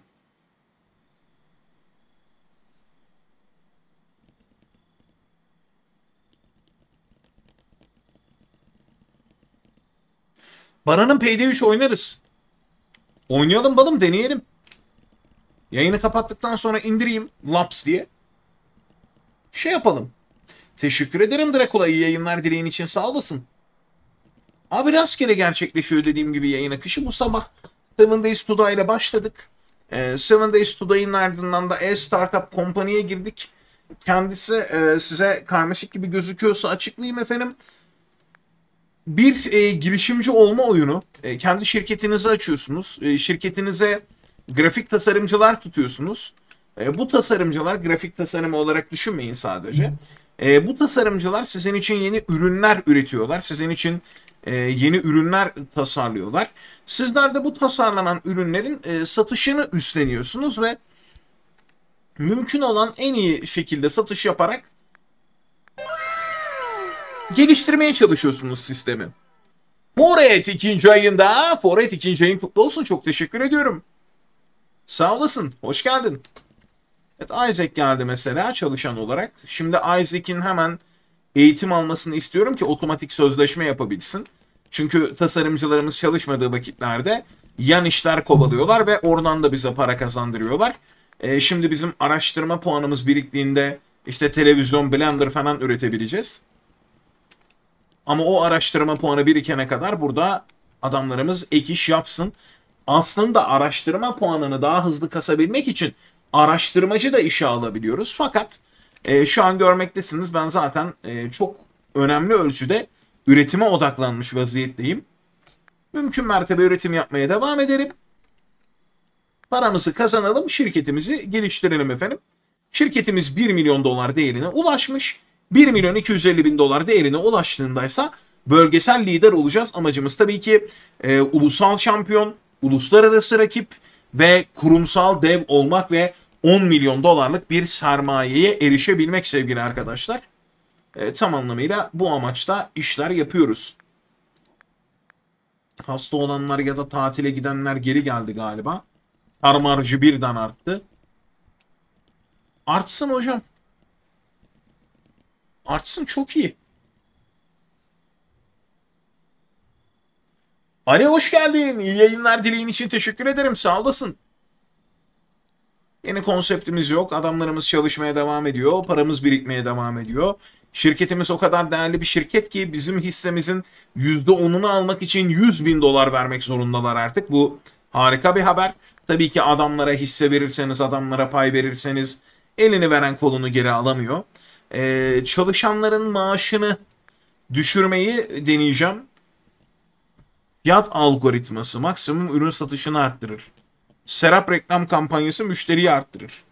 Baran'ın P D üç oynarız. Oynayalım balım, deneyelim. Yayını kapattıktan sonra indireyim laps diye. Şey yapalım. Teşekkür ederim Dracula, iyi yayınlar dileğin için, sağ olasın. Abi rastgele gerçekleşiyor dediğim gibi yayın akışı. Bu sabah Seven Days to Die ile başladık. Ee, Seven Days to Die'nin ardından da e-startup company'ye girdik. Kendisi e, size karmaşık gibi gözüküyorsa açıklayayım efendim. Bir e, girişimci olma oyunu. E, kendi şirketinizi açıyorsunuz. E, şirketinize grafik tasarımcılar tutuyorsunuz. E, bu tasarımcılar, grafik tasarımı olarak düşünmeyin sadece. E, bu tasarımcılar sizin için yeni ürünler üretiyorlar. Sizin için e, yeni ürünler tasarlıyorlar. Sizler de bu tasarlanan ürünlerin e, satışını üstleniyorsunuz ve mümkün olan en iyi şekilde satış yaparak geliştirmeye çalışıyorsunuz sistemi. Foret ikinci ayında. Foret ikinci ayın kutlu olsun. Çok teşekkür ediyorum. Sağ olasın. Hoş geldin. Evet, Isaac geldi mesela çalışan olarak. Şimdi Isaac'in hemen eğitim almasını istiyorum ki otomatik sözleşme yapabilsin. Çünkü tasarımcılarımız çalışmadığı vakitlerde yan işler kovalıyorlar ve oradan da bize para kazandırıyorlar. Ee, şimdi bizim araştırma puanımız biriktiğinde işte televizyon, blender falan üretebileceğiz. Ama o araştırma puanı birikene kadar burada adamlarımız ek iş yapsın. Aslında araştırma puanını daha hızlı kasabilmek için araştırmacı da işe alabiliyoruz. Fakat e, şu an görmektesiniz, ben zaten e, çok önemli ölçüde üretime odaklanmış vaziyetteyim. Mümkün mertebe üretim yapmaya devam edelim. Paramızı kazanalım, şirketimizi geliştirelim efendim. Şirketimiz bir milyon dolar değerine ulaşmış. bir milyon iki yüz elli bin dolar değerine ulaştığındaysa bölgesel lider olacağız. Amacımız tabii ki e, ulusal şampiyon, uluslararası rakip ve kurumsal dev olmak ve on milyon dolarlık bir sermayeye erişebilmek sevgili arkadaşlar. E, tam anlamıyla bu amaçta işler yapıyoruz. Hasta olanlar ya da tatile gidenler geri geldi galiba. Kar marjı birden arttı. Artsın hocam. Artsın, çok iyi. Ali hoş geldin. İyi yayınlar dileğin için teşekkür ederim. Sağ olasın. Yeni konseptimiz yok. Adamlarımız çalışmaya devam ediyor. Paramız birikmeye devam ediyor. Şirketimiz o kadar değerli bir şirket ki bizim hissemizin yüzde onunu almak için yüz bin dolar vermek zorundalar artık. Bu harika bir haber. Tabii ki adamlara hisse verirseniz, adamlara pay verirseniz elini veren kolunu geri alamıyor. Ee, çalışanların maaşını düşürmeyi deneyeceğim. Fiyat algoritması maksimum ürün satışını arttırır. Serap reklam kampanyası müşteriyi arttırır.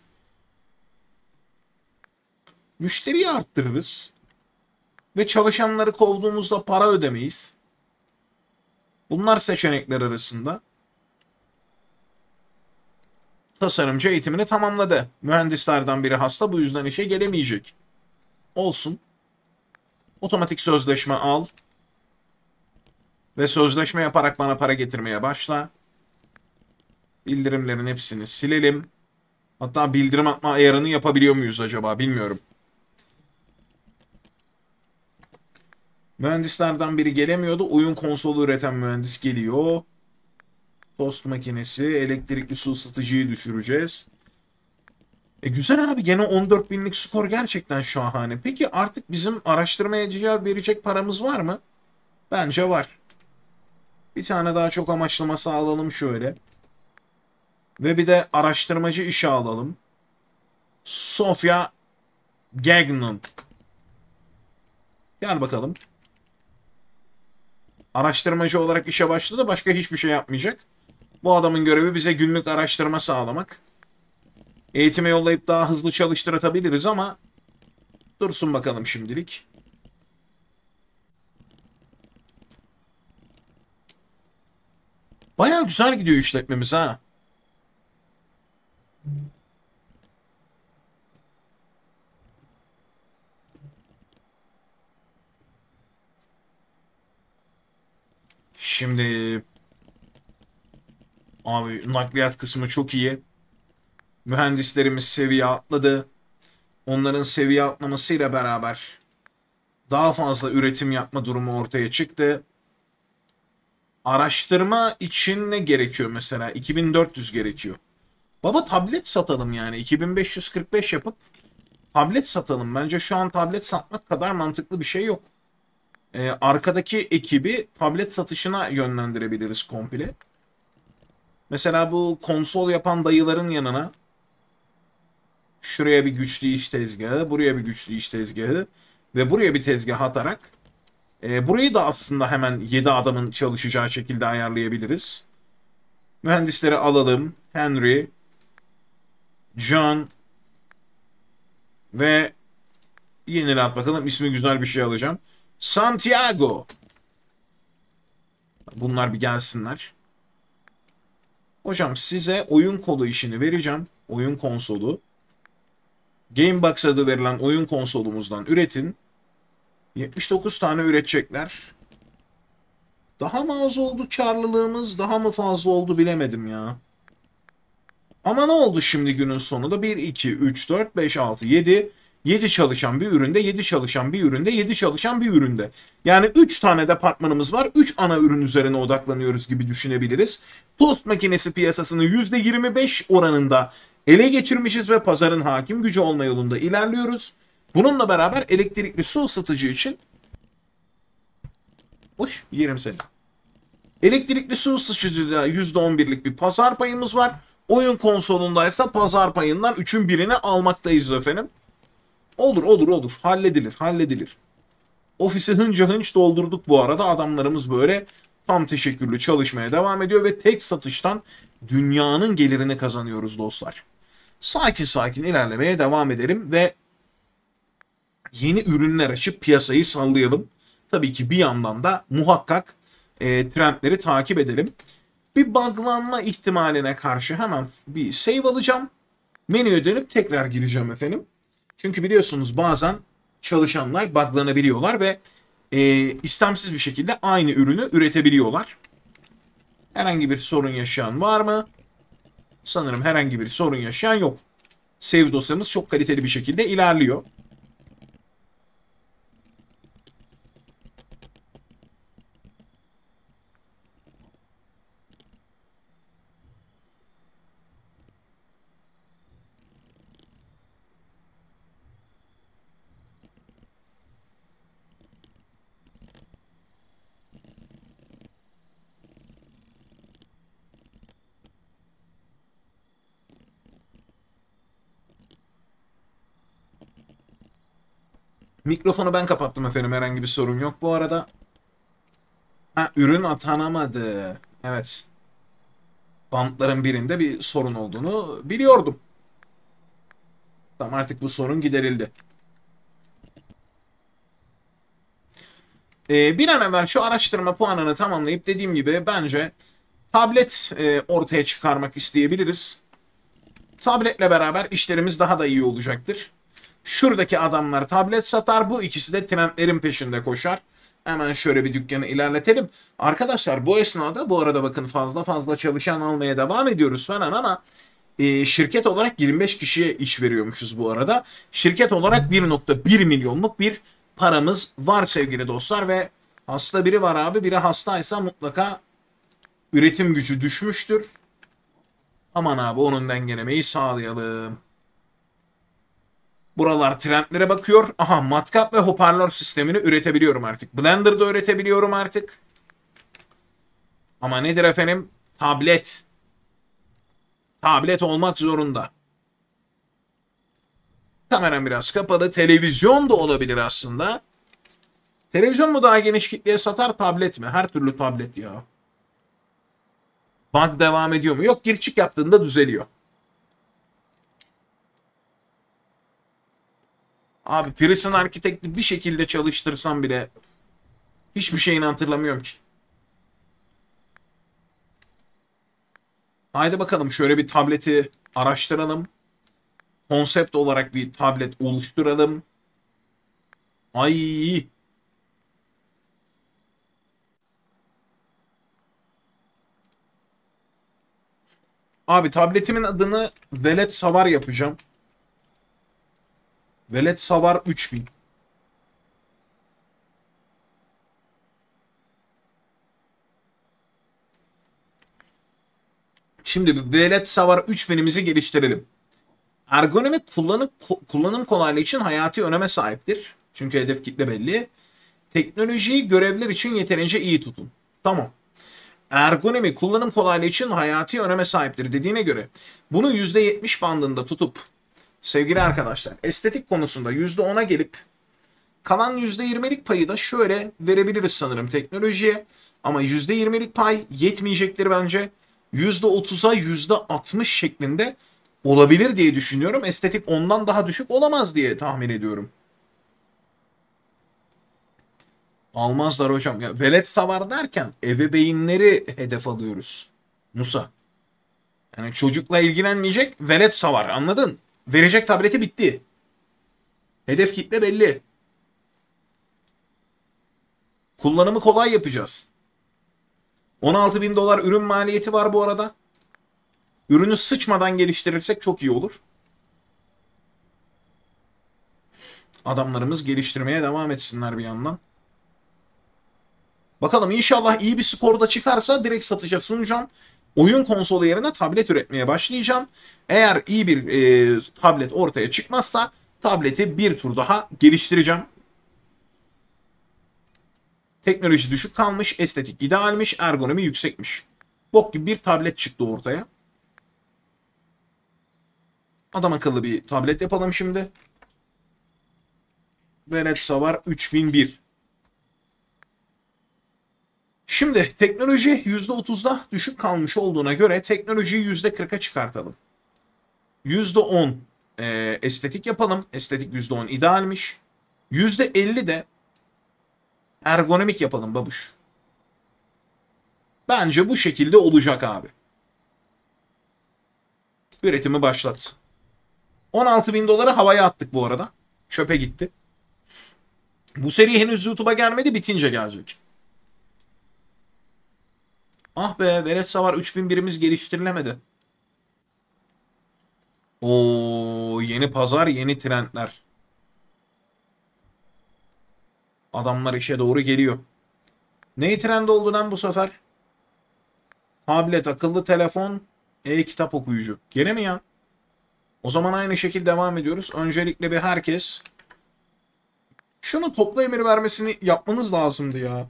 Müşteriyi arttırırız. Ve çalışanları kovduğumuzda para ödemeyiz. Bunlar seçenekler arasında. Tasarımcı eğitimini tamamladı. Mühendislerden biri hasta, bu yüzden işe gelemeyecek. Olsun. Otomatik sözleşme al. Ve sözleşme yaparak bana para getirmeye başla. Bildirimlerin hepsini silelim. Hatta bildirim atma ayarını yapabiliyor muyuz acaba, bilmiyorum. Mühendislerden biri gelemiyordu. Oyun konsolu üreten mühendis geliyor. Tost makinesi, elektrikli su ısıtıcıyı düşüreceğiz. E güzel abi, gene on dört binlik skor gerçekten şahane. Peki artık bizim araştırmacıya verecek paramız var mı? Bence var. Bir tane daha çok amaçlı masa alalım şöyle. Ve bir de araştırmacı işe alalım. Sofia Gagnon. Gel bakalım. Araştırmacı olarak işe başladı. Başka hiçbir şey yapmayacak. Bu adamın görevi bize günlük araştırma sağlamak. Eğitime yollayıp daha hızlı çalıştırabiliriz ama dursun bakalım şimdilik. Baya güzel gidiyor işletmemiz ha. Şimdi abi nakliyat kısmı çok iyi. Mühendislerimiz seviye atladı. Onların seviye atlamasıyla beraber daha fazla üretim yapma durumu ortaya çıktı. Araştırma için ne gerekiyor mesela? iki bin dört yüz gerekiyor. Baba tablet satalım yani. iki bin beş yüz kırk beş yapıp tablet satalım. Bence şu an tablet satmak kadar mantıklı bir şey yok. Ee, arkadaki ekibi tablet satışına yönlendirebiliriz komple. Mesela bu konsol yapan dayıların yanına şuraya bir güçlü iş tezgahı, buraya bir güçlü iş tezgahı ve buraya bir tezgah atarak e, burayı da aslında hemen yedi adamın çalışacağı şekilde ayarlayabiliriz. Mühendisleri alalım. Henry, John ve yenile at bakalım. İsmi güzel bir şey alacağım. Santiago. Bunlar bir gelsinler. Hocam size oyun kolu işini vereceğim. Oyun konsolu. Gamebox adı verilen oyun konsolumuzdan üretin. yetmiş dokuz tane üretecekler. Daha mı az oldu karlılığımız, daha mı fazla oldu bilemedim ya. Ama ne oldu şimdi günün sonunda? bir, iki, üç, dört, beş, altı, yedi. yedi çalışan bir üründe, yedi çalışan bir üründe, yedi çalışan bir üründe. Yani üç tane departmanımız var. üç ana ürün üzerine odaklanıyoruz gibi düşünebiliriz. Tost makinesi piyasasını yüzde yirmi beş oranında ele geçirmişiz ve pazarın hakim gücü olma yolunda ilerliyoruz. Bununla beraber elektrikli su ısıtıcı için hoş yerim seni. Elektrikli su ısıtıcıda yüzde on birlik bir pazar payımız var. Oyun konsolundaysa pazar payından üçün birini almaktayız efendim. Olur olur olur. Halledilir halledilir. Ofisi hınca hınç doldurduk bu arada. Adamlarımız böyle tam teşekkürlü çalışmaya devam ediyor ve tek satıştan dünyanın gelirini kazanıyoruz dostlar. Sakin sakin ilerlemeye devam edelim ve yeni ürünler açıp piyasayı sallayalım. Tabii ki bir yandan da muhakkak e, trendleri takip edelim. Bir buglanma ihtimaline karşı hemen bir save alacağım. Menüye dönüp tekrar gireceğim efendim. Çünkü biliyorsunuz bazen çalışanlar buglanabiliyorlar ve e, istemsiz bir şekilde aynı ürünü üretebiliyorlar. Herhangi bir sorun yaşayan var mı? Sanırım herhangi bir sorun yaşayan yok. Save dosyamız çok kaliteli bir şekilde ilerliyor. Mikrofonu ben kapattım efendim. Herhangi bir sorun yok bu arada. Ha, ürün atanamadı. Evet. Bantların birinde bir sorun olduğunu biliyordum. Tamam artık bu sorun giderildi. Ee, bir an evvel şu araştırma puanını tamamlayıp dediğim gibi bence tablet e, ortaya çıkarmak isteyebiliriz. Tabletle beraber işlerimiz daha da iyi olacaktır. Şuradaki adamlar tablet satar. Bu ikisi de trendlerin peşinde koşar. Hemen şöyle bir dükkanı ilerletelim. Arkadaşlar bu esnada bu arada bakın fazla fazla çalışan almaya devam ediyoruz falan ama e, şirket olarak yirmi beş kişiye iş veriyormuşuz bu arada. Şirket olarak bir nokta bir milyonluk bir paramız var sevgili dostlar ve hasta biri var abi. Biri hastaysa mutlaka üretim gücü düşmüştür. Aman abi onun dengelemeyi sağlayalım. Buralar trendlere bakıyor. Aha matkap ve hoparlör sistemini üretebiliyorum artık. Blender'da üretebiliyorum artık. Ama nedir efendim? Tablet. Tablet olmak zorunda. Kameram biraz kapalı. Televizyon da olabilir aslında. Televizyon mu daha geniş kitleye satar, tablet mi? Her türlü tablet ya. Bug devam ediyor mu? Yok, gir çık yaptığında düzeliyor. Abi Prison Architect'i bir şekilde çalıştırsam bile hiçbir şeyini hatırlamıyorum ki. Haydi bakalım şöyle bir tableti araştıralım. Konsept olarak bir tablet oluşturalım. Ay. Abi tabletimin adını Velet Savar yapacağım. Velet Savar üç bin. Şimdi bir Velet Savar üç binimizi geliştirelim. Ergonomi kullanım, kullanım kolaylığı için hayati öneme sahiptir. Çünkü hedef kitle belli. Teknolojiyi görevler için yeterince iyi tutun. Tamam. Ergonomi kullanım kolaylığı için hayati öneme sahiptir dediğine göre bunu yüzde yetmiş bandında tutup sevgili arkadaşlar estetik konusunda yüzde ona gelip kalan yüzde yirmilik payı da şöyle verebiliriz sanırım teknolojiye. Ama yüzde yirmilik pay yetmeyecektir bence. yüzde otuza yüzde altmış şeklinde olabilir diye düşünüyorum. Estetik ondan daha düşük olamaz diye tahmin ediyorum. Almazlar hocam. Ya velet savar derken ebeveynleri hedef alıyoruz. Musa. Yani çocukla ilgilenmeyecek velet savar, anladın? Verecek tableti bitti. Hedef kitle belli. Kullanımı kolay yapacağız. on altı bin dolar ürün maliyeti var bu arada. Ürünü sıçmadan geliştirirsek çok iyi olur. Adamlarımız geliştirmeye devam etsinler bir yandan. Bakalım inşallah iyi bir skor da çıkarsa direkt satışa sunacağım. Oyun konsolu yerine tablet üretmeye başlayacağım. Eğer iyi bir e, tablet ortaya çıkmazsa tableti bir tur daha geliştireceğim. Teknoloji düşük kalmış, estetik idealmiş, ergonomi yüksekmiş. Bok gibi bir tablet çıktı ortaya. Adam akıllı bir tablet yapalım şimdi. Velet Savar üç bin bir. Şimdi teknoloji yüzde otuzda düşük kalmış olduğuna göre teknolojiyi yüzde kırka çıkartalım. yüzde on e, estetik yapalım. Estetik yüzde on idealmiş. yüzde elli de ergonomik yapalım babuş. Bence bu şekilde olacak abi. Üretimi başlat. on altı bin doları havaya attık bu arada. Çöpe gitti. Bu seri henüz YouTube'a gelmedi, bitince gelecek. Ah be, Velet Savar üç bin birimiz geliştirilemedi. Oo, yeni pazar, yeni trendler. Adamlar işe doğru geliyor. Neyi trend oldu lan bu sefer? Tablet, akıllı telefon, e-kitap okuyucu. Gene mi ya? O zaman aynı şekilde devam ediyoruz. Öncelikle bir herkes şunu toplu emir vermesini yapmanız lazımdı ya.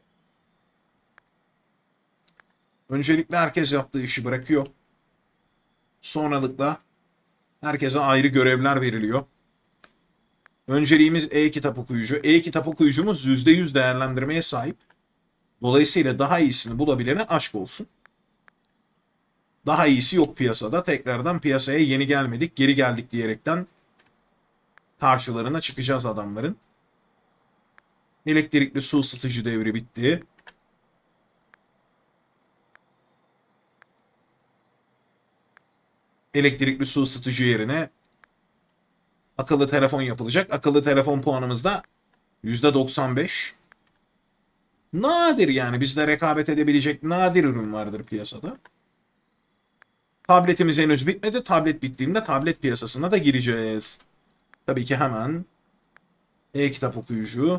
Öncelikle herkes yaptığı işi bırakıyor. Sonralıkla herkese ayrı görevler veriliyor. Önceliğimiz e-kitap okuyucu. E-kitap okuyucumuz yüzde yüz değerlendirmeye sahip. Dolayısıyla daha iyisini bulabilene aşk olsun. Daha iyisi yok piyasada. Tekrardan piyasaya yeni gelmedik, geri geldik diyerekten karşılarına çıkacağız adamların. Elektrikli su ısıtıcı devri bitti. Elektrikli su ısıtıcı yerine akıllı telefon yapılacak. Akıllı telefon puanımız da yüzde doksan beş. Nadir yani, bizle rekabet edebilecek nadir ürün vardır piyasada. Tabletimiz henüz bitmedi. Tablet bittiğinde tablet piyasasına da gireceğiz. Tabii ki hemen e-kitap okuyucu,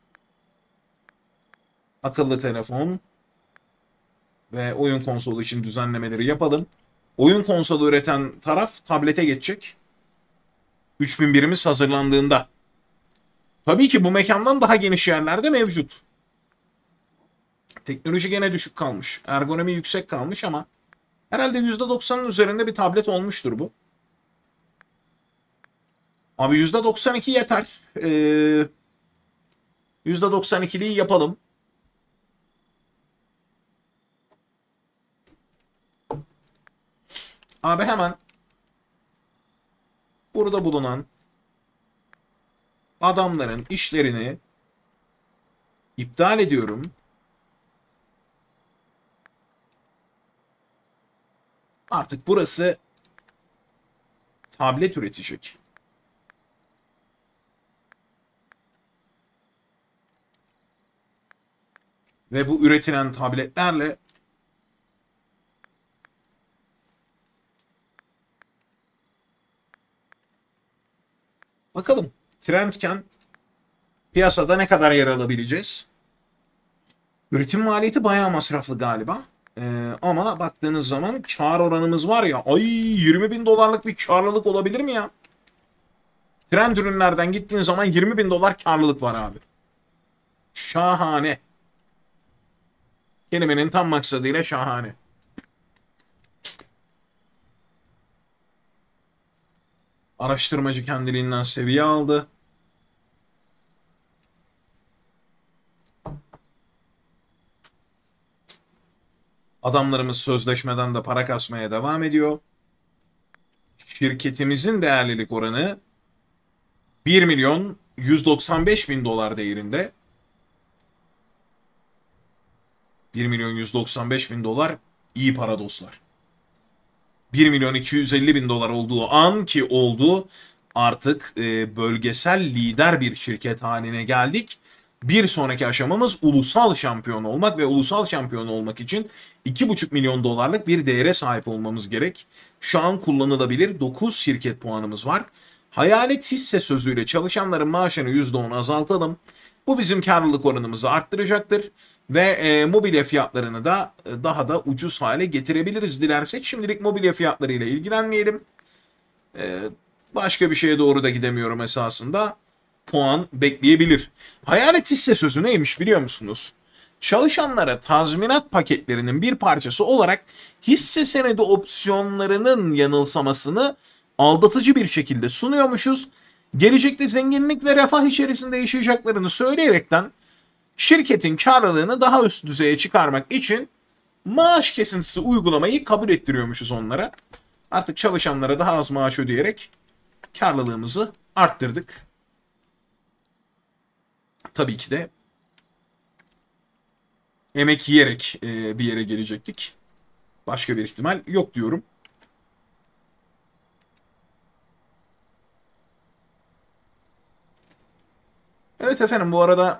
akıllı telefon ve oyun konsolu için düzenlemeleri yapalım. Oyun konsolu üreten taraf tablete geçecek. üç bin birimiz hazırlandığında. Tabii ki bu mekandan daha geniş yerlerde mevcut. Teknoloji gene düşük kalmış. Ergonomi yüksek kalmış ama herhalde yüzde doksanın üzerinde bir tablet olmuştur bu. Abi yüzde doksan iki yeter. Ee, yüzde doksan ikiliyi yapalım. Abi hemen burada bulunan adamların işlerini iptal ediyorum. Artık burası tablet üretecek. Ve bu üretilen tabletlerle bakalım trendken piyasada ne kadar yer alabileceğiz? Üretim maliyeti bayağı masraflı galiba. Ee, ama baktığınız zaman kar oranımız var ya. Ay yirmi bin dolarlık bir karlılık olabilir mi ya? Trend ürünlerden gittiğin zaman yirmi bin dolar karlılık var abi. Şahane. Kelimenin tam maksadıyla şahane. Araştırmacı kendiliğinden seviye aldı. Adamlarımız sözleşmeden de para kasmaya devam ediyor. Şirketimizin değerlilik oranı bir milyon yüz doksan beş bin dolar değerinde. bir milyon yüz doksan beş bin dolar iyi para dostlar. bir milyon iki yüz elli bin dolar olduğu an ki oldu artık e, bölgesel lider bir şirket haline geldik. Bir sonraki aşamamız ulusal şampiyon olmak ve ulusal şampiyon olmak için iki buçuk milyon dolarlık bir değere sahip olmamız gerek. Şu an kullanılabilir dokuz şirket puanımız var. Hayalet hisse sözüyle çalışanların maaşını yüzde on azaltalım. Bu bizim karlılık oranımızı arttıracaktır. Ve e, mobilya fiyatlarını da e, daha da ucuz hale getirebiliriz dilersek. Şimdilik mobilya fiyatlarıyla ilgilenmeyelim. E, başka bir şeye doğru da gidemiyorum esasında. Puan bekleyebilir. Hayalet hisse sözü neymiş biliyor musunuz? Çalışanlara tazminat paketlerinin bir parçası olarak hisse senedi opsiyonlarının yanılsamasını aldatıcı bir şekilde sunuyormuşuz. Gelecekte zenginlik ve refah içerisinde yaşayacaklarını söyleyerekten şirketin karlılığını daha üst düzeye çıkarmak için maaş kesintisi uygulamayı kabul ettiriyormuşuz onlara. Artık çalışanlara daha az maaş ödeyerek karlılığımızı arttırdık. Tabii ki de emek yiyerek e, bir yere gelecektik. Başka bir ihtimal yok diyorum. Evet efendim, bu arada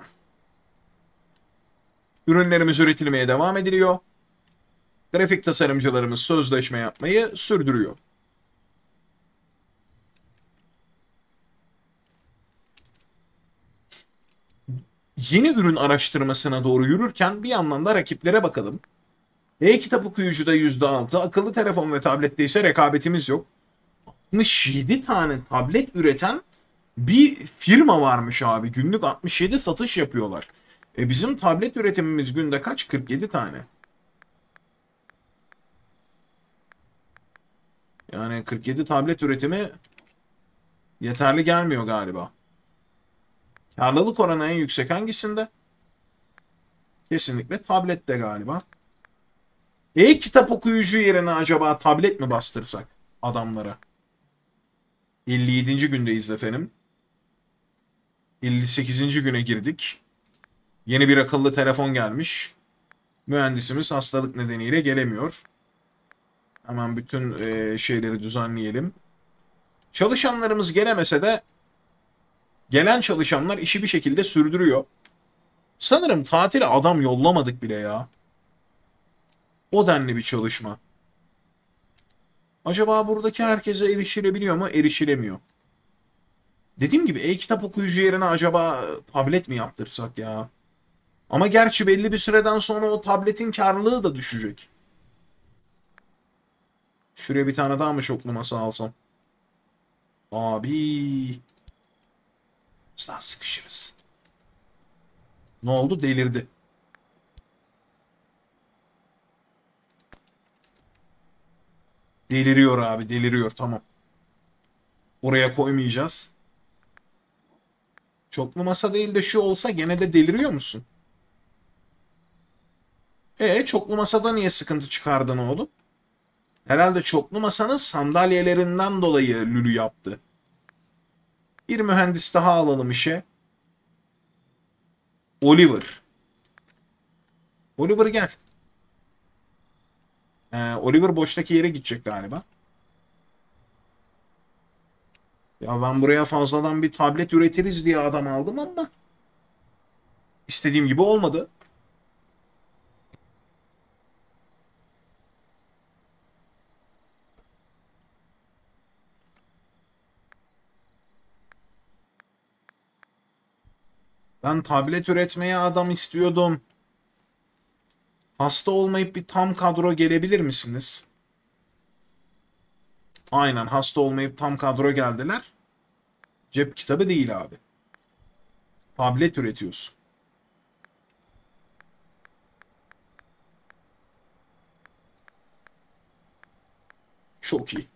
ürünlerimiz üretilmeye devam ediliyor. Grafik tasarımcılarımız sözleşme yapmayı sürdürüyor. Yeni ürün araştırmasına doğru yürürken bir yandan da rakiplere bakalım. E-kitap okuyucuda yüzde altı, akıllı telefon ve tablette ise rekabetimiz yok. altmış yedi tane tablet üreten bir firma varmış abi. Günlük altmış yedi satış yapıyorlar. E bizim tablet üretimimiz günde kaç? kırk yedi tane. Yani kırk yedi tablet üretimi yeterli gelmiyor galiba. Karlılık oranı en yüksek hangisinde? Kesinlikle tablette galiba. E-kitap okuyucu yerine acaba tablet mi bastırsak adamlara? elli yedinci gündeyiz efendim. elli sekizinci güne girdik. Yeni bir akıllı telefon gelmiş. Mühendisimiz hastalık nedeniyle gelemiyor. Hemen bütün e, şeyleri düzenleyelim. Çalışanlarımız gelemese de gelen çalışanlar işi bir şekilde sürdürüyor. Sanırım tatile adam yollamadık bile ya. O denli bir çalışma. Acaba buradaki herkese erişilebiliyor mu? Erişilemiyor. Dediğim gibi e-kitap okuyucu yerine acaba tablet mi yaptırsak ya? Ama gerçi belli bir süreden sonra o tabletin karlılığı da düşecek. Şuraya bir tane daha mı çoklu masa alsam? Abi. Daha sıkışırız. Ne oldu? Delirdi. Deliriyor abi, deliriyor. Tamam. Oraya koymayacağız. Çoklu masa değil de şu olsa gene de deliriyor musun? E çoklu masada niye sıkıntı çıkardın oğlum? Herhalde çoklu masanın sandalyelerinden dolayı lülü yaptı. Bir mühendis daha alalım işe. Oliver. Oliver gel. Ee, Oliver boştaki yere gidecek galiba. Ya ben buraya fazladan bir tablet üretiriz diye adam aldım ama istediğim gibi olmadı. Ben tablet üretmeye adam istiyordum. Hasta olmayıp bir tam kadro gelebilir misiniz? Aynen, hasta olmayıp tam kadro geldiler. Cep kitabı değil abi. Tablet üretiyorsun. Çok iyi.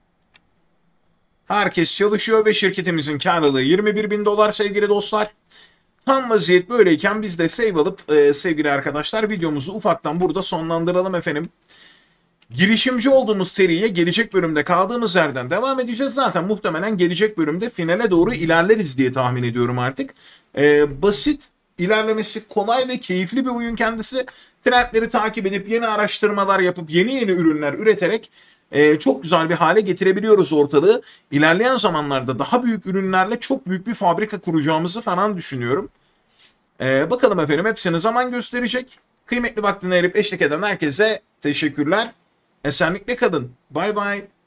Herkes çalışıyor ve şirketimizin karlılığı yirmi bir bin dolar sevgili dostlar. Tam vaziyet böyleyken biz de save alıp e, sevgili arkadaşlar videomuzu ufaktan burada sonlandıralım efendim. Girişimci olduğumuz seriye gelecek bölümde kaldığımız yerden devam edeceğiz. Zaten muhtemelen gelecek bölümde finale doğru ilerleriz diye tahmin ediyorum artık. E, basit, ilerlemesi kolay ve keyifli bir oyun kendisi. Trendleri takip edip yeni araştırmalar yapıp yeni yeni ürünler üreterek Ee, çok güzel bir hale getirebiliyoruz ortalığı. İlerleyen zamanlarda daha büyük ürünlerle çok büyük bir fabrika kuracağımızı falan düşünüyorum. Ee, bakalım efendim, hepsini zaman gösterecek. Kıymetli vaktini ayırıp eşlik eden herkese teşekkürler. Esenlikle kalın. Bay bay.